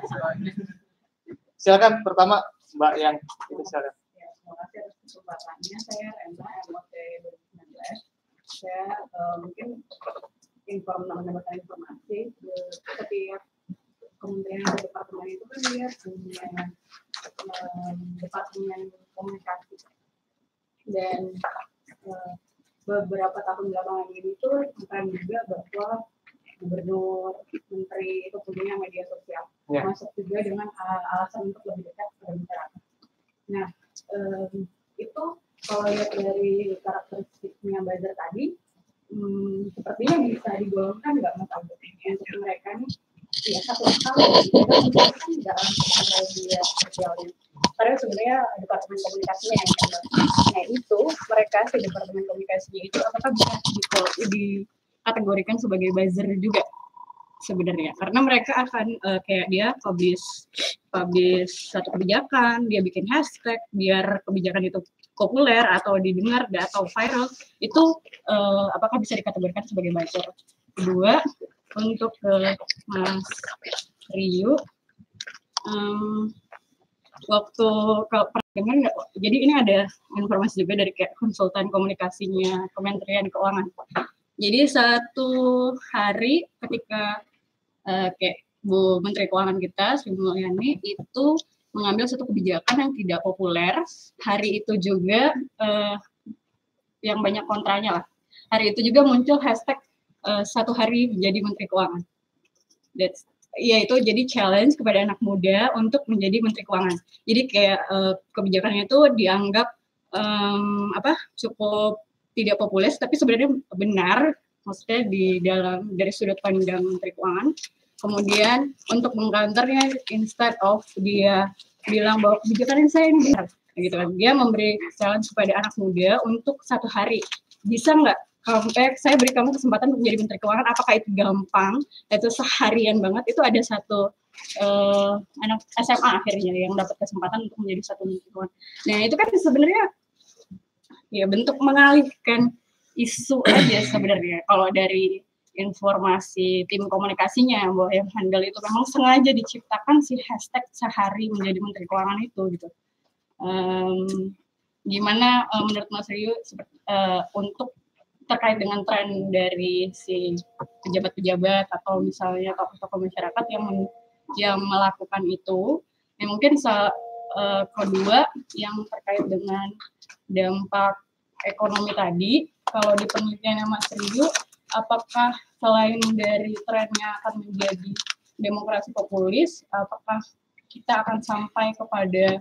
Silakan pertama Mbak yang itu silakan. Ya, terima kasih atas kesempatannya. Saya Rena, M O T dua ribu sembilan belas. Saya uh, mungkin inform mendapatkan informasi ke setiap kementerian atau departemen itu kan dia punya um, departemen komunikasi dan uh, beberapa tahun belakangan ini tuh bukan juga bahwa gubernur, menteri itu punya media sosial, ya. Masuk juga dengan alasan untuk lebih dekat pada masyarakat. Nah, um, itu kalau lihat dari karakteristiknya buzzer tadi, um, sepertinya bisa digolongkan nggak Mas Agus untuk mereka nih, ya satu hal kita kan dalam media sosialnya. Karena sebenarnya departemen komunikasinya yang benar. Nah itu mereka si departemen komunikasinya itu apakah bisa dikategorikan sebagai buzzer juga sebenarnya? Karena mereka akan uh, kayak dia publish publish satu kebijakan, dia bikin hashtag biar kebijakan itu populer atau didengar atau viral, itu uh, apakah bisa dikategorikan sebagai buzzer? Kedua, untuk uh, Mas Rio, um, waktu kalau pernah dengar nggak? Jadi ini ada informasi juga dari kayak konsultan komunikasinya Kementerian Keuangan. Jadi satu hari ketika uh, kayak Bu Menteri Keuangan kita Sri Mulyani itu mengambil satu kebijakan yang tidak populer, hari itu juga uh, yang banyak kontranya lah. Hari itu juga muncul hashtag uh, satu hari menjadi Menteri Keuangan. That's ya itu jadi challenge kepada anak muda untuk menjadi Menteri Keuangan. Jadi kayak uh, kebijakannya itu dianggap um, apa cukup tidak populer, tapi sebenarnya benar, maksudnya di dalam dari sudut pandang Menteri Keuangan. Kemudian untuk mengcounternya, instead of dia bilang bahwa kebijakan yang saya ini benar, gitu kan, dia memberi challenge kepada anak muda untuk satu hari, bisa nggak? Sampai saya beri kamu kesempatan untuk menjadi Menteri Keuangan, apakah itu gampang? Itu seharian banget. Itu ada satu uh, anak S M A akhirnya yang dapat kesempatan untuk menjadi satu Menteri Keuangan. Nah itu kan sebenarnya ya bentuk mengalihkan isu aja sebenarnya. Kalau dari informasi tim komunikasinya bahwa yang handle itu memang sengaja diciptakan si hashtag sehari menjadi Menteri Keuangan itu gitu. Um, gimana uh, menurut Mas Rio uh, untuk terkait dengan tren dari si pejabat-pejabat atau misalnya tokoh-tokoh masyarakat yang men, yang melakukan itu, yang mungkin se, uh, kedua yang terkait dengan dampak ekonomi tadi, kalau di penelitiannya Mas Rio, apakah selain dari trennya akan menjadi demokrasi populis, apakah kita akan sampai kepada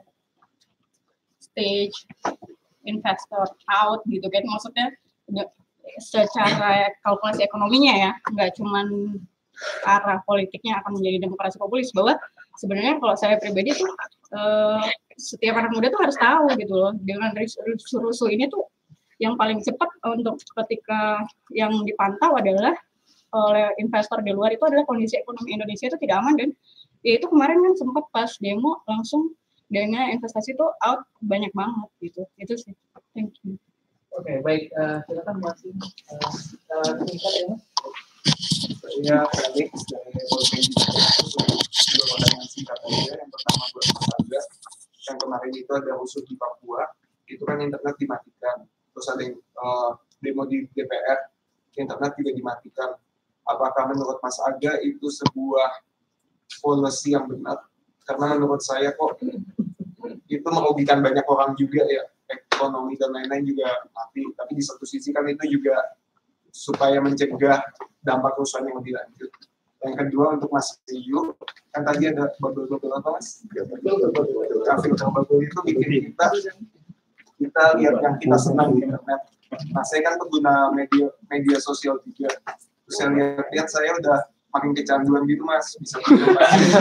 stage investor out gitu kan, maksudnya secara kalkulasi ekonominya ya, nggak cuman arah politiknya akan menjadi demokrasi populis, bahwa sebenarnya kalau saya pribadi tuh eh, setiap anak muda tuh harus tahu gitu loh, dengan rusuh-rusuh ini tuh yang paling cepat untuk ketika yang dipantau adalah oleh investor di luar itu adalah kondisi ekonomi Indonesia itu tidak aman, dan ya itu kemarin kan sempat pas demo langsung dana investasi itu out banyak banget gitu, itu sih. Thank you. Oke, okay, baik. Uh, silakan masih uh, singkat ya, Mas. Saya Felix dari Polisi dua pertanyaan singkat aja. Yang pertama buat Mas Aga, yang kemarin itu ada rusuh di Papua, itu kan internet dimatikan. Terus ada yang uh, demo di D P R, internet juga dimatikan. Apakah menurut Mas Aga itu sebuah policy yang benar? Karena menurut saya kok itu merugikan banyak orang juga ya. Ekonomi dan lain-lain juga mati, tapi di satu sisi kan itu juga supaya mencegah dampak kerusuhan yang lebih lanjut. Yang kedua untuk Mas Rio, kan tadi ada bubble-bubble apa Mas? Filter bubble itu bikin kita kita lihat yang kita senang di internet. Nah saya kan pengguna media media sosial juga, terus saya lihat-lihat saya udah makin kecanduan gitu Mas, bisa berubah.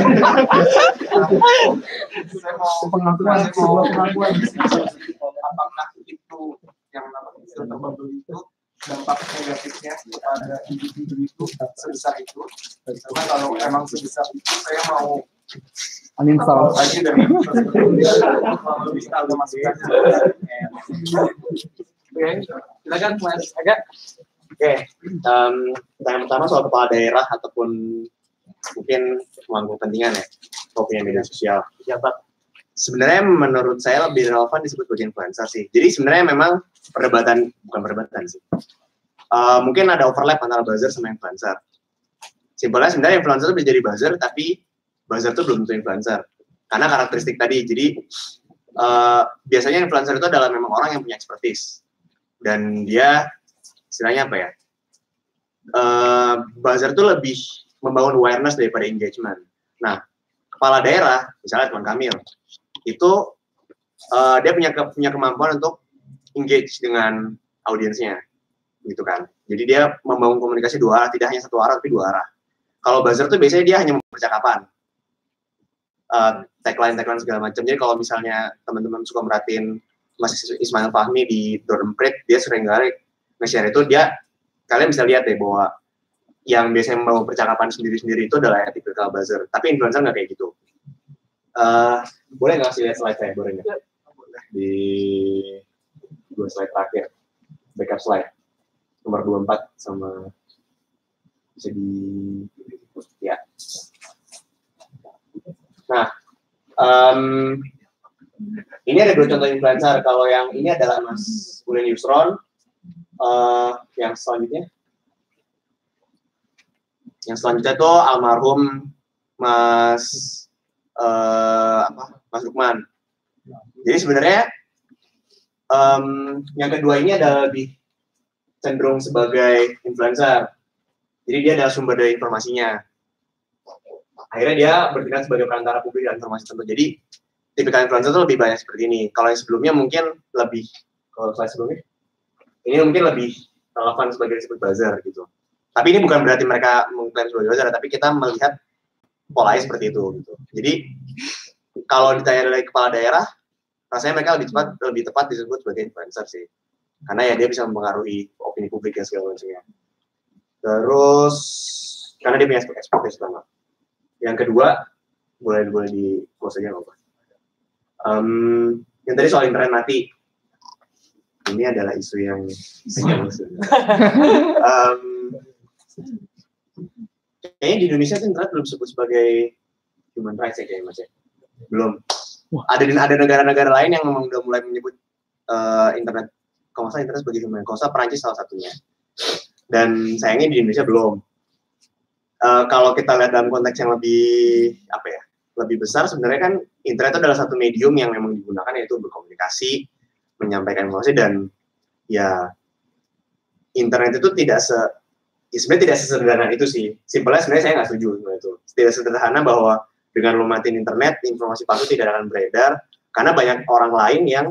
Saya mau pengakuan, saya mau pengakuan. Apakah itu yang namanya filter bubble itu dampak negatifnya kepada individu itu sebesar itu? Karena kalau emang sebesar itu, saya mau Uninstall. Lagi dari kalau bisa udah masuk kan. Oke, silakan Mas Aga. Oke, um, yang pertama soal kepala daerah ataupun mungkin pemangku kepentingan ya, atau punya media sosial. Siapa? Sebenarnya menurut saya lebih relevan disebut sebagai influencer sih. Jadi sebenarnya memang perdebatan, bukan perdebatan sih. Uh, mungkin ada overlap antara buzzer sama influencer. Simpelnya sebenarnya influencer itu bisa jadi buzzer, tapi buzzer itu belum tentu influencer. Karena karakteristik tadi, jadi uh, biasanya influencer itu adalah memang orang yang punya expertise. Dan dia, istilahnya apa ya, uh, buzzer itu lebih membangun awareness daripada engagement. Nah, kepala daerah, misalnya Tuan Kamil, itu uh, dia punya, ke, punya kemampuan untuk engage dengan audiensnya. Gitu kan. Jadi dia membangun komunikasi dua arah, tidak hanya satu arah tapi dua arah. Kalau buzzer tuh biasanya dia hanya percakapan, uh, tagline tagline segala macam. Jadi kalau misalnya teman-teman suka merhatiin Mas Ismail Fahmi di Dormpret, dia sering kali nge-share itu, dia kalian bisa lihat deh bahwa yang biasanya membangun percakapan sendiri-sendiri itu adalah typical buzzer. Tapi influencer nggak kayak gitu. Uh, boleh nggak sih lihat slide saya, boleh nggak? Di dua slide terakhir, backup slide. Nomor dua puluh empat sama bisa di ya. Nah, um, ini ada dua contoh influencer. Kalau yang ini adalah Mas Ulin Yusron, uh, yang selanjutnya, yang selanjutnya itu almarhum Mas uh, apa, Mas Lukman. Jadi sebenarnya um, yang kedua ini adalah lebih cenderung sebagai influencer. Jadi dia adalah sumber dari informasinya. Akhirnya dia bertindak sebagai perantara publik dan informasi tentu. Jadi tipikal influencer itu lebih banyak seperti ini. Kalau yang sebelumnya mungkin lebih, kalau slide sebelumnya, ini mungkin lebih relevan sebagai disebut buzzer gitu. Tapi ini bukan berarti mereka mengklaim sebagai buzzer, tapi kita melihat polanya seperti itu. Gitu. Jadi kalau ditanya dari kepala daerah, rasanya mereka lebih cepat, lebih tepat disebut sebagai influencer sih. Karena ya dia bisa mempengaruhi opini publik dan segala macamnya. Terus karena dia punya expertise utama. Yang kedua, boleh boleh di close aja nggak apa. Um, yang tadi soal internet mati. Ini adalah isu yang um, kayaknya di Indonesia itu internet belum disebut sebagai human rights ya kayaknya Mas ya. Belum. Ada ada negara-negara lain yang memang udah mulai menyebut uh, internet. Kalau saya internet sebagai human, kalau saya Perancis salah satunya. Dan sayangnya di Indonesia belum. Uh, kalau kita lihat dalam konteks yang lebih apa ya, lebih besar sebenarnya kan internet itu adalah satu medium yang memang digunakan yaitu berkomunikasi, menyampaikan informasi dan ya internet itu tidak se, ya sebenarnya tidak sesederhana itu sih. Simpelnya sebenarnya saya nggak setuju dengan itu. Tidak sederhana bahwa dengan lo matiin internet informasi palsu tidak akan beredar karena banyak orang lain yang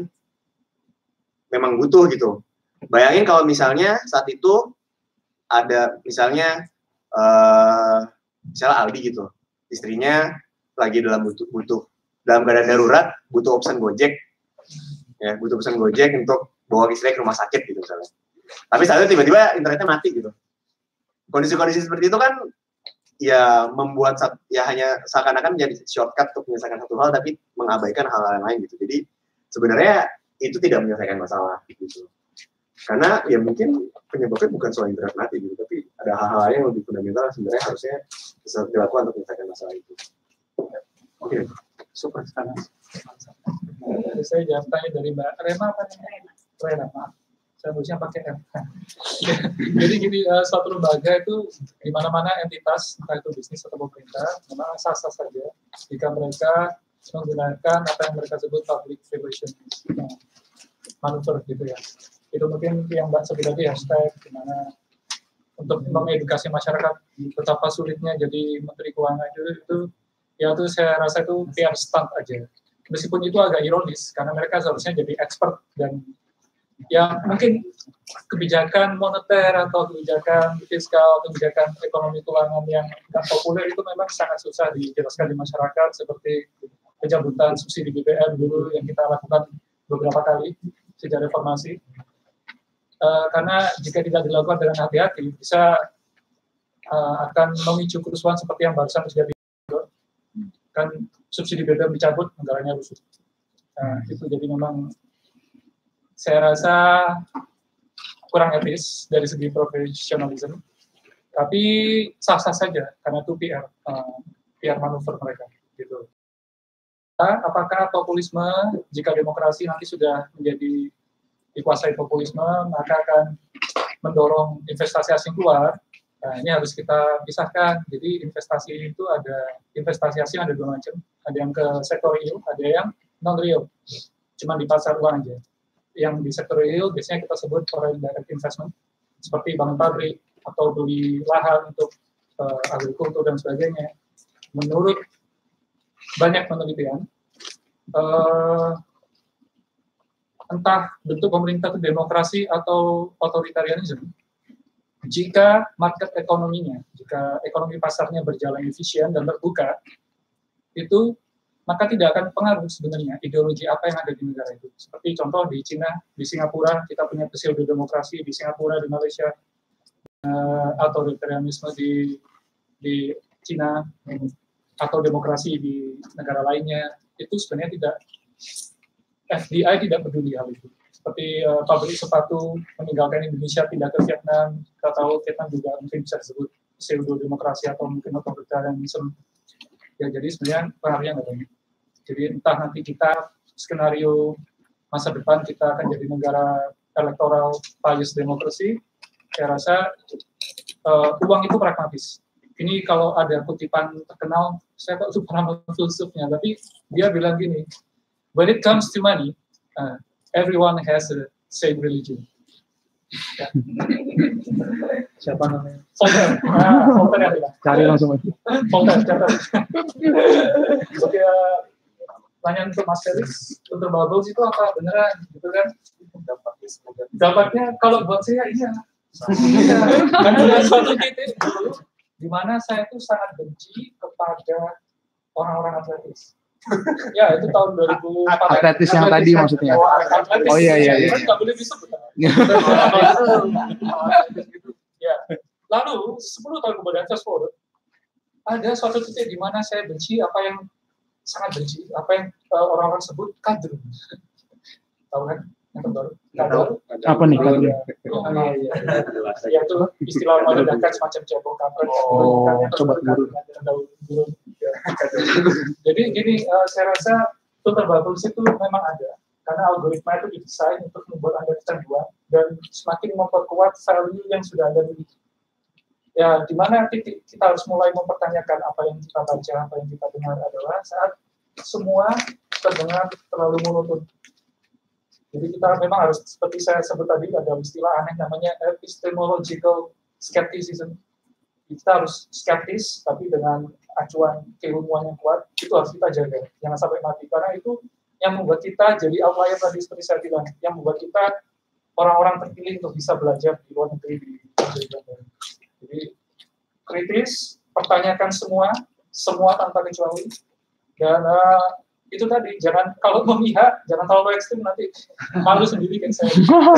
memang butuh gitu. Bayangin kalau misalnya saat itu ada misalnya uh, misalnya Aldi gitu, istrinya lagi dalam butuh butuh dalam keadaan darurat butuh option Gojek, ya butuh option Gojek untuk bawa istrinya ke rumah sakit gitu misalnya. Tapi saat itu tiba-tiba internetnya mati gitu. Kondisi-kondisi seperti itu kan ya membuat ya hanya seakan-akan menjadi shortcut untuk menyelesaikan satu hal tapi mengabaikan hal-hal lain gitu. Jadi sebenarnya itu tidak menyelesaikan masalah gitu. Karena ya mungkin penyebabnya bukan soal internet mati gitu, tapi ada hal-hal lain yang lebih fundamental sebenarnya harusnya bisa dilakukan untuk menyelesaikan masalah itu. Oke, okay. Super sekarang. Saya jawab tanya dari Mbak Rema apa namanya? Rema, maaf. Saya tulisnya pakai M. Jadi gini, uh, suatu lembaga itu di mana-mana entitas, entah itu bisnis atau pemerintah, memang sah-sah saja jika mereka menggunakan apa yang mereka sebut public relations nah, manuver gitu ya. Itu mungkin yang Mbak sebut tadi hashtag dimana untuk mengedukasi masyarakat betapa sulitnya jadi menteri keuangan itu, itu ya itu saya rasa itu P R stunt aja. Meskipun itu agak ironis karena mereka seharusnya jadi expert dan yang mungkin kebijakan moneter atau kebijakan fiskal, kebijakan ekonomi keuangan yang tidak populer itu memang sangat susah dijelaskan di masyarakat seperti pencabutan subsidi B B M dulu yang kita lakukan beberapa kali sejak reformasi. Uh, karena jika tidak dilakukan dengan hati-hati bisa uh, akan memicu kerusuhan seperti yang barusan terjadi. kan subsidi B B M dicabut, negaranya rusuh. Nah, itu jadi memang saya rasa kurang etis dari segi profesionalisme, tapi sah-sah saja karena itu P R, uh, P R manuver mereka. Gitu. Apakah populisme, jika demokrasi nanti sudah menjadi dikuasai populisme, maka akan mendorong investasi asing keluar? Nah, ini harus kita pisahkan. Jadi investasi itu ada, investasi asing ada dua macam. Ada yang ke sektor real, ada yang non-real. Cuma di pasar uang aja. Yang di sektor real biasanya kita sebut foreign direct investment, seperti bangun pabrik atau beli lahan untuk uh, agrikultur dan sebagainya. Menurut banyak penelitian, uh, entah bentuk pemerintah itu demokrasi atau otoritarianisme, jika market ekonominya, jika ekonomi pasarnya berjalan efisien dan terbuka, itu maka tidak akan pengaruh sebenarnya ideologi apa yang ada di negara itu. Seperti contoh di Cina, di Singapura, kita punya pseudo demokrasi, di Singapura, di Malaysia, uh, otoritarianisme di di Cina, atau demokrasi di negara lainnya, itu sebenarnya tidak, F D I tidak peduli hal itu. Seperti uh, pabrik sepatu meninggalkan Indonesia pindah ke Vietnam, kita tahu Vietnam juga mungkin bisa disebut pseudo demokrasi atau mungkin otoritarianisme. Ya, jadi sebenarnya pengaruhnya nggak banyak. Jadi entah nanti kita skenario masa depan kita akan jadi negara electoral bias demokrasi, saya rasa uh, uang itu pragmatis. Ini kalau ada kutipan terkenal, saya tak lupa nama filsufnya, tapi dia bilang gini, when it comes to money, uh, everyone has a same religion. Ya. Siapa namanya? Voltaire. Nah, Voltaire yang bilang. Cari langsung aja. Voltaire, catat. Jadi, uh, pertanyaan untuk Mas Felix, untuk bubbles itu apa beneran, gitu kan? Dapatnya kalau buat saya iya. Iya. Karena ada suatu titik dulu di mana saya tuh sangat benci kepada orang-orang atletis. Ya, itu tahun dua ribu empat. Atletis yang tadi maksudnya. Oh, atletis. Oh iya iya iya. Kan nggak boleh disebut. Ya. Lalu sepuluh tahun kemudian fast forward, ada suatu titik di mana saya benci apa yang sangat benci, apa yang uh, orang-orang sebut kader. Tahu kan? Yang terbaru. Kader. Apa nih kader? Oh, iya. Ya itu istilah meledakan semacam cebong kampret. Oh, coba dulu. Jadi gini, uh, saya rasa filter bubbles itu memang ada. Karena algoritma itu didesain untuk membuat Anda kecanduan dan semakin memperkuat value yang sudah Anda miliki. Ya, di mana titik kita harus mulai mempertanyakan apa yang kita baca, apa yang kita dengar adalah saat semua terdengar terlalu monoton. Jadi kita memang harus, seperti saya sebut tadi, ada istilah aneh namanya epistemological skepticism. Kita harus skeptis, tapi dengan acuan keilmuan yang kuat, itu harus kita jaga. Jangan sampai mati, karena itu yang membuat kita jadi outlier tadi, seperti saya bilang, yang membuat kita orang-orang terpilih untuk bisa belajar di luar negeri, di negeri. Jadi kritis, pertanyakan semua, semua tanpa kecuali, dan uh, itu tadi, jangan kalau memihak, jangan terlalu ekstrim nanti malu sendiri kan saya.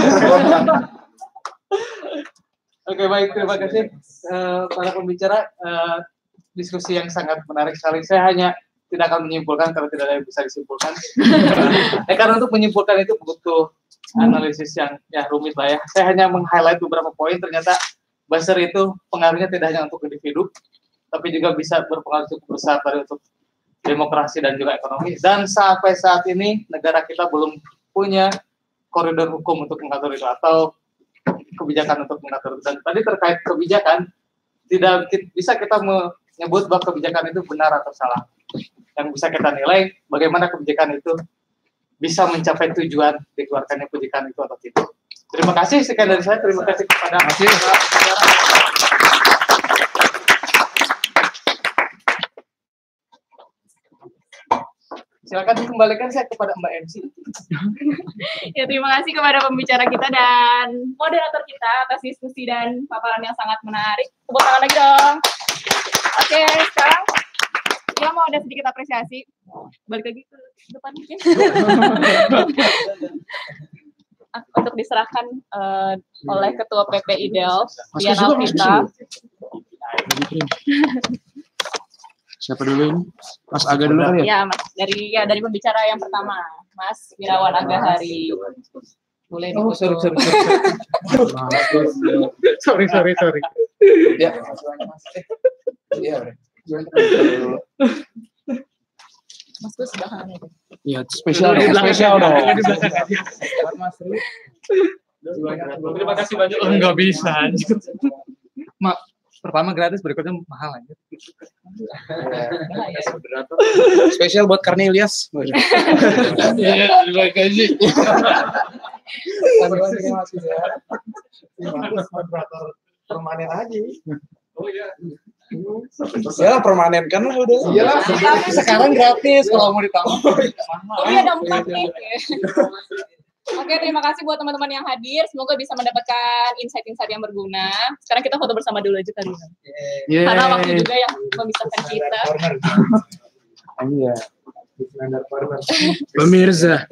Oke, baik, terima kasih uh, para pembicara, uh, diskusi yang sangat menarik sekali. Saya hanya tidak akan menyimpulkan kalau tidak ada yang bisa disimpulkan. eh, karena untuk menyimpulkan itu butuh analisis yang ya rumit lah ya. Saya hanya meng-highlight beberapa poin. Ternyata buzzer itu pengaruhnya tidak hanya untuk individu, tapi juga bisa berpengaruh cukup besar dari untuk demokrasi dan juga ekonomi. Dan sampai saat ini negara kita belum punya koridor hukum untuk mengatur itu atau kebijakan untuk mengatur itu. Dan tadi terkait kebijakan, tidak bisa kita menyebut bahwa kebijakan itu benar atau salah. Yang bisa kita nilai bagaimana kebijakan itu bisa mencapai tujuan dikeluarkannya kebijakan itu atau tidak. Terima kasih, sekian dari saya. Terima kasih kepada kasih. Silakan dikembalikan saya kepada Mbak M C. Ya, terima kasih kepada pembicara kita dan moderator kita atas diskusi dan paparan yang sangat menarik. Tepuk tangan lagi dong. Oke, sekarang kita mau ada sedikit apresiasi. Balik lagi ke depan mungkin. Untuk diserahkan uh, oleh Ketua P P I Delft, Dian Alvita. Siapa dulu ini? Mas Aga dulu kali ya? Ya, Mas. Dari ya dari pembicara yang pertama, Mas Wirawan Agahari. Boleh Oh, difoto. sorry, sorry, sorry. sorry, sorry, sorry. Ya. Iya, Mas Gus belakang itu. Iya, spesial dong, spesial dong. Mas Ri. Terima kasih banyak. Oh, nggak bisa. Mak, pertama gratis, berikutnya mahal aja. Spesial buat Cornelius. Iya, terima kasih. Moderator permanen aja. Oh iya. Ya permanen kan lah udah. Iyalah, sekarang gratis kalau mau ditambah. Oh iya, ada empat nih. Oke, terima kasih buat teman-teman yang hadir. Semoga bisa mendapatkan insight-insight yang berguna. Sekarang kita foto bersama dulu aja kali ya. Karena waktu juga yang memisahkan kita. Iya. Pemirsa.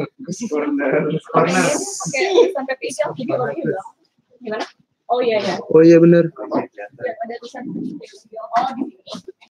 Oke, sampai ke isi video lagi ya. Gimana? Oh iya ya. Oh iya benar. Ya, ada tulisan video. Oh di sini.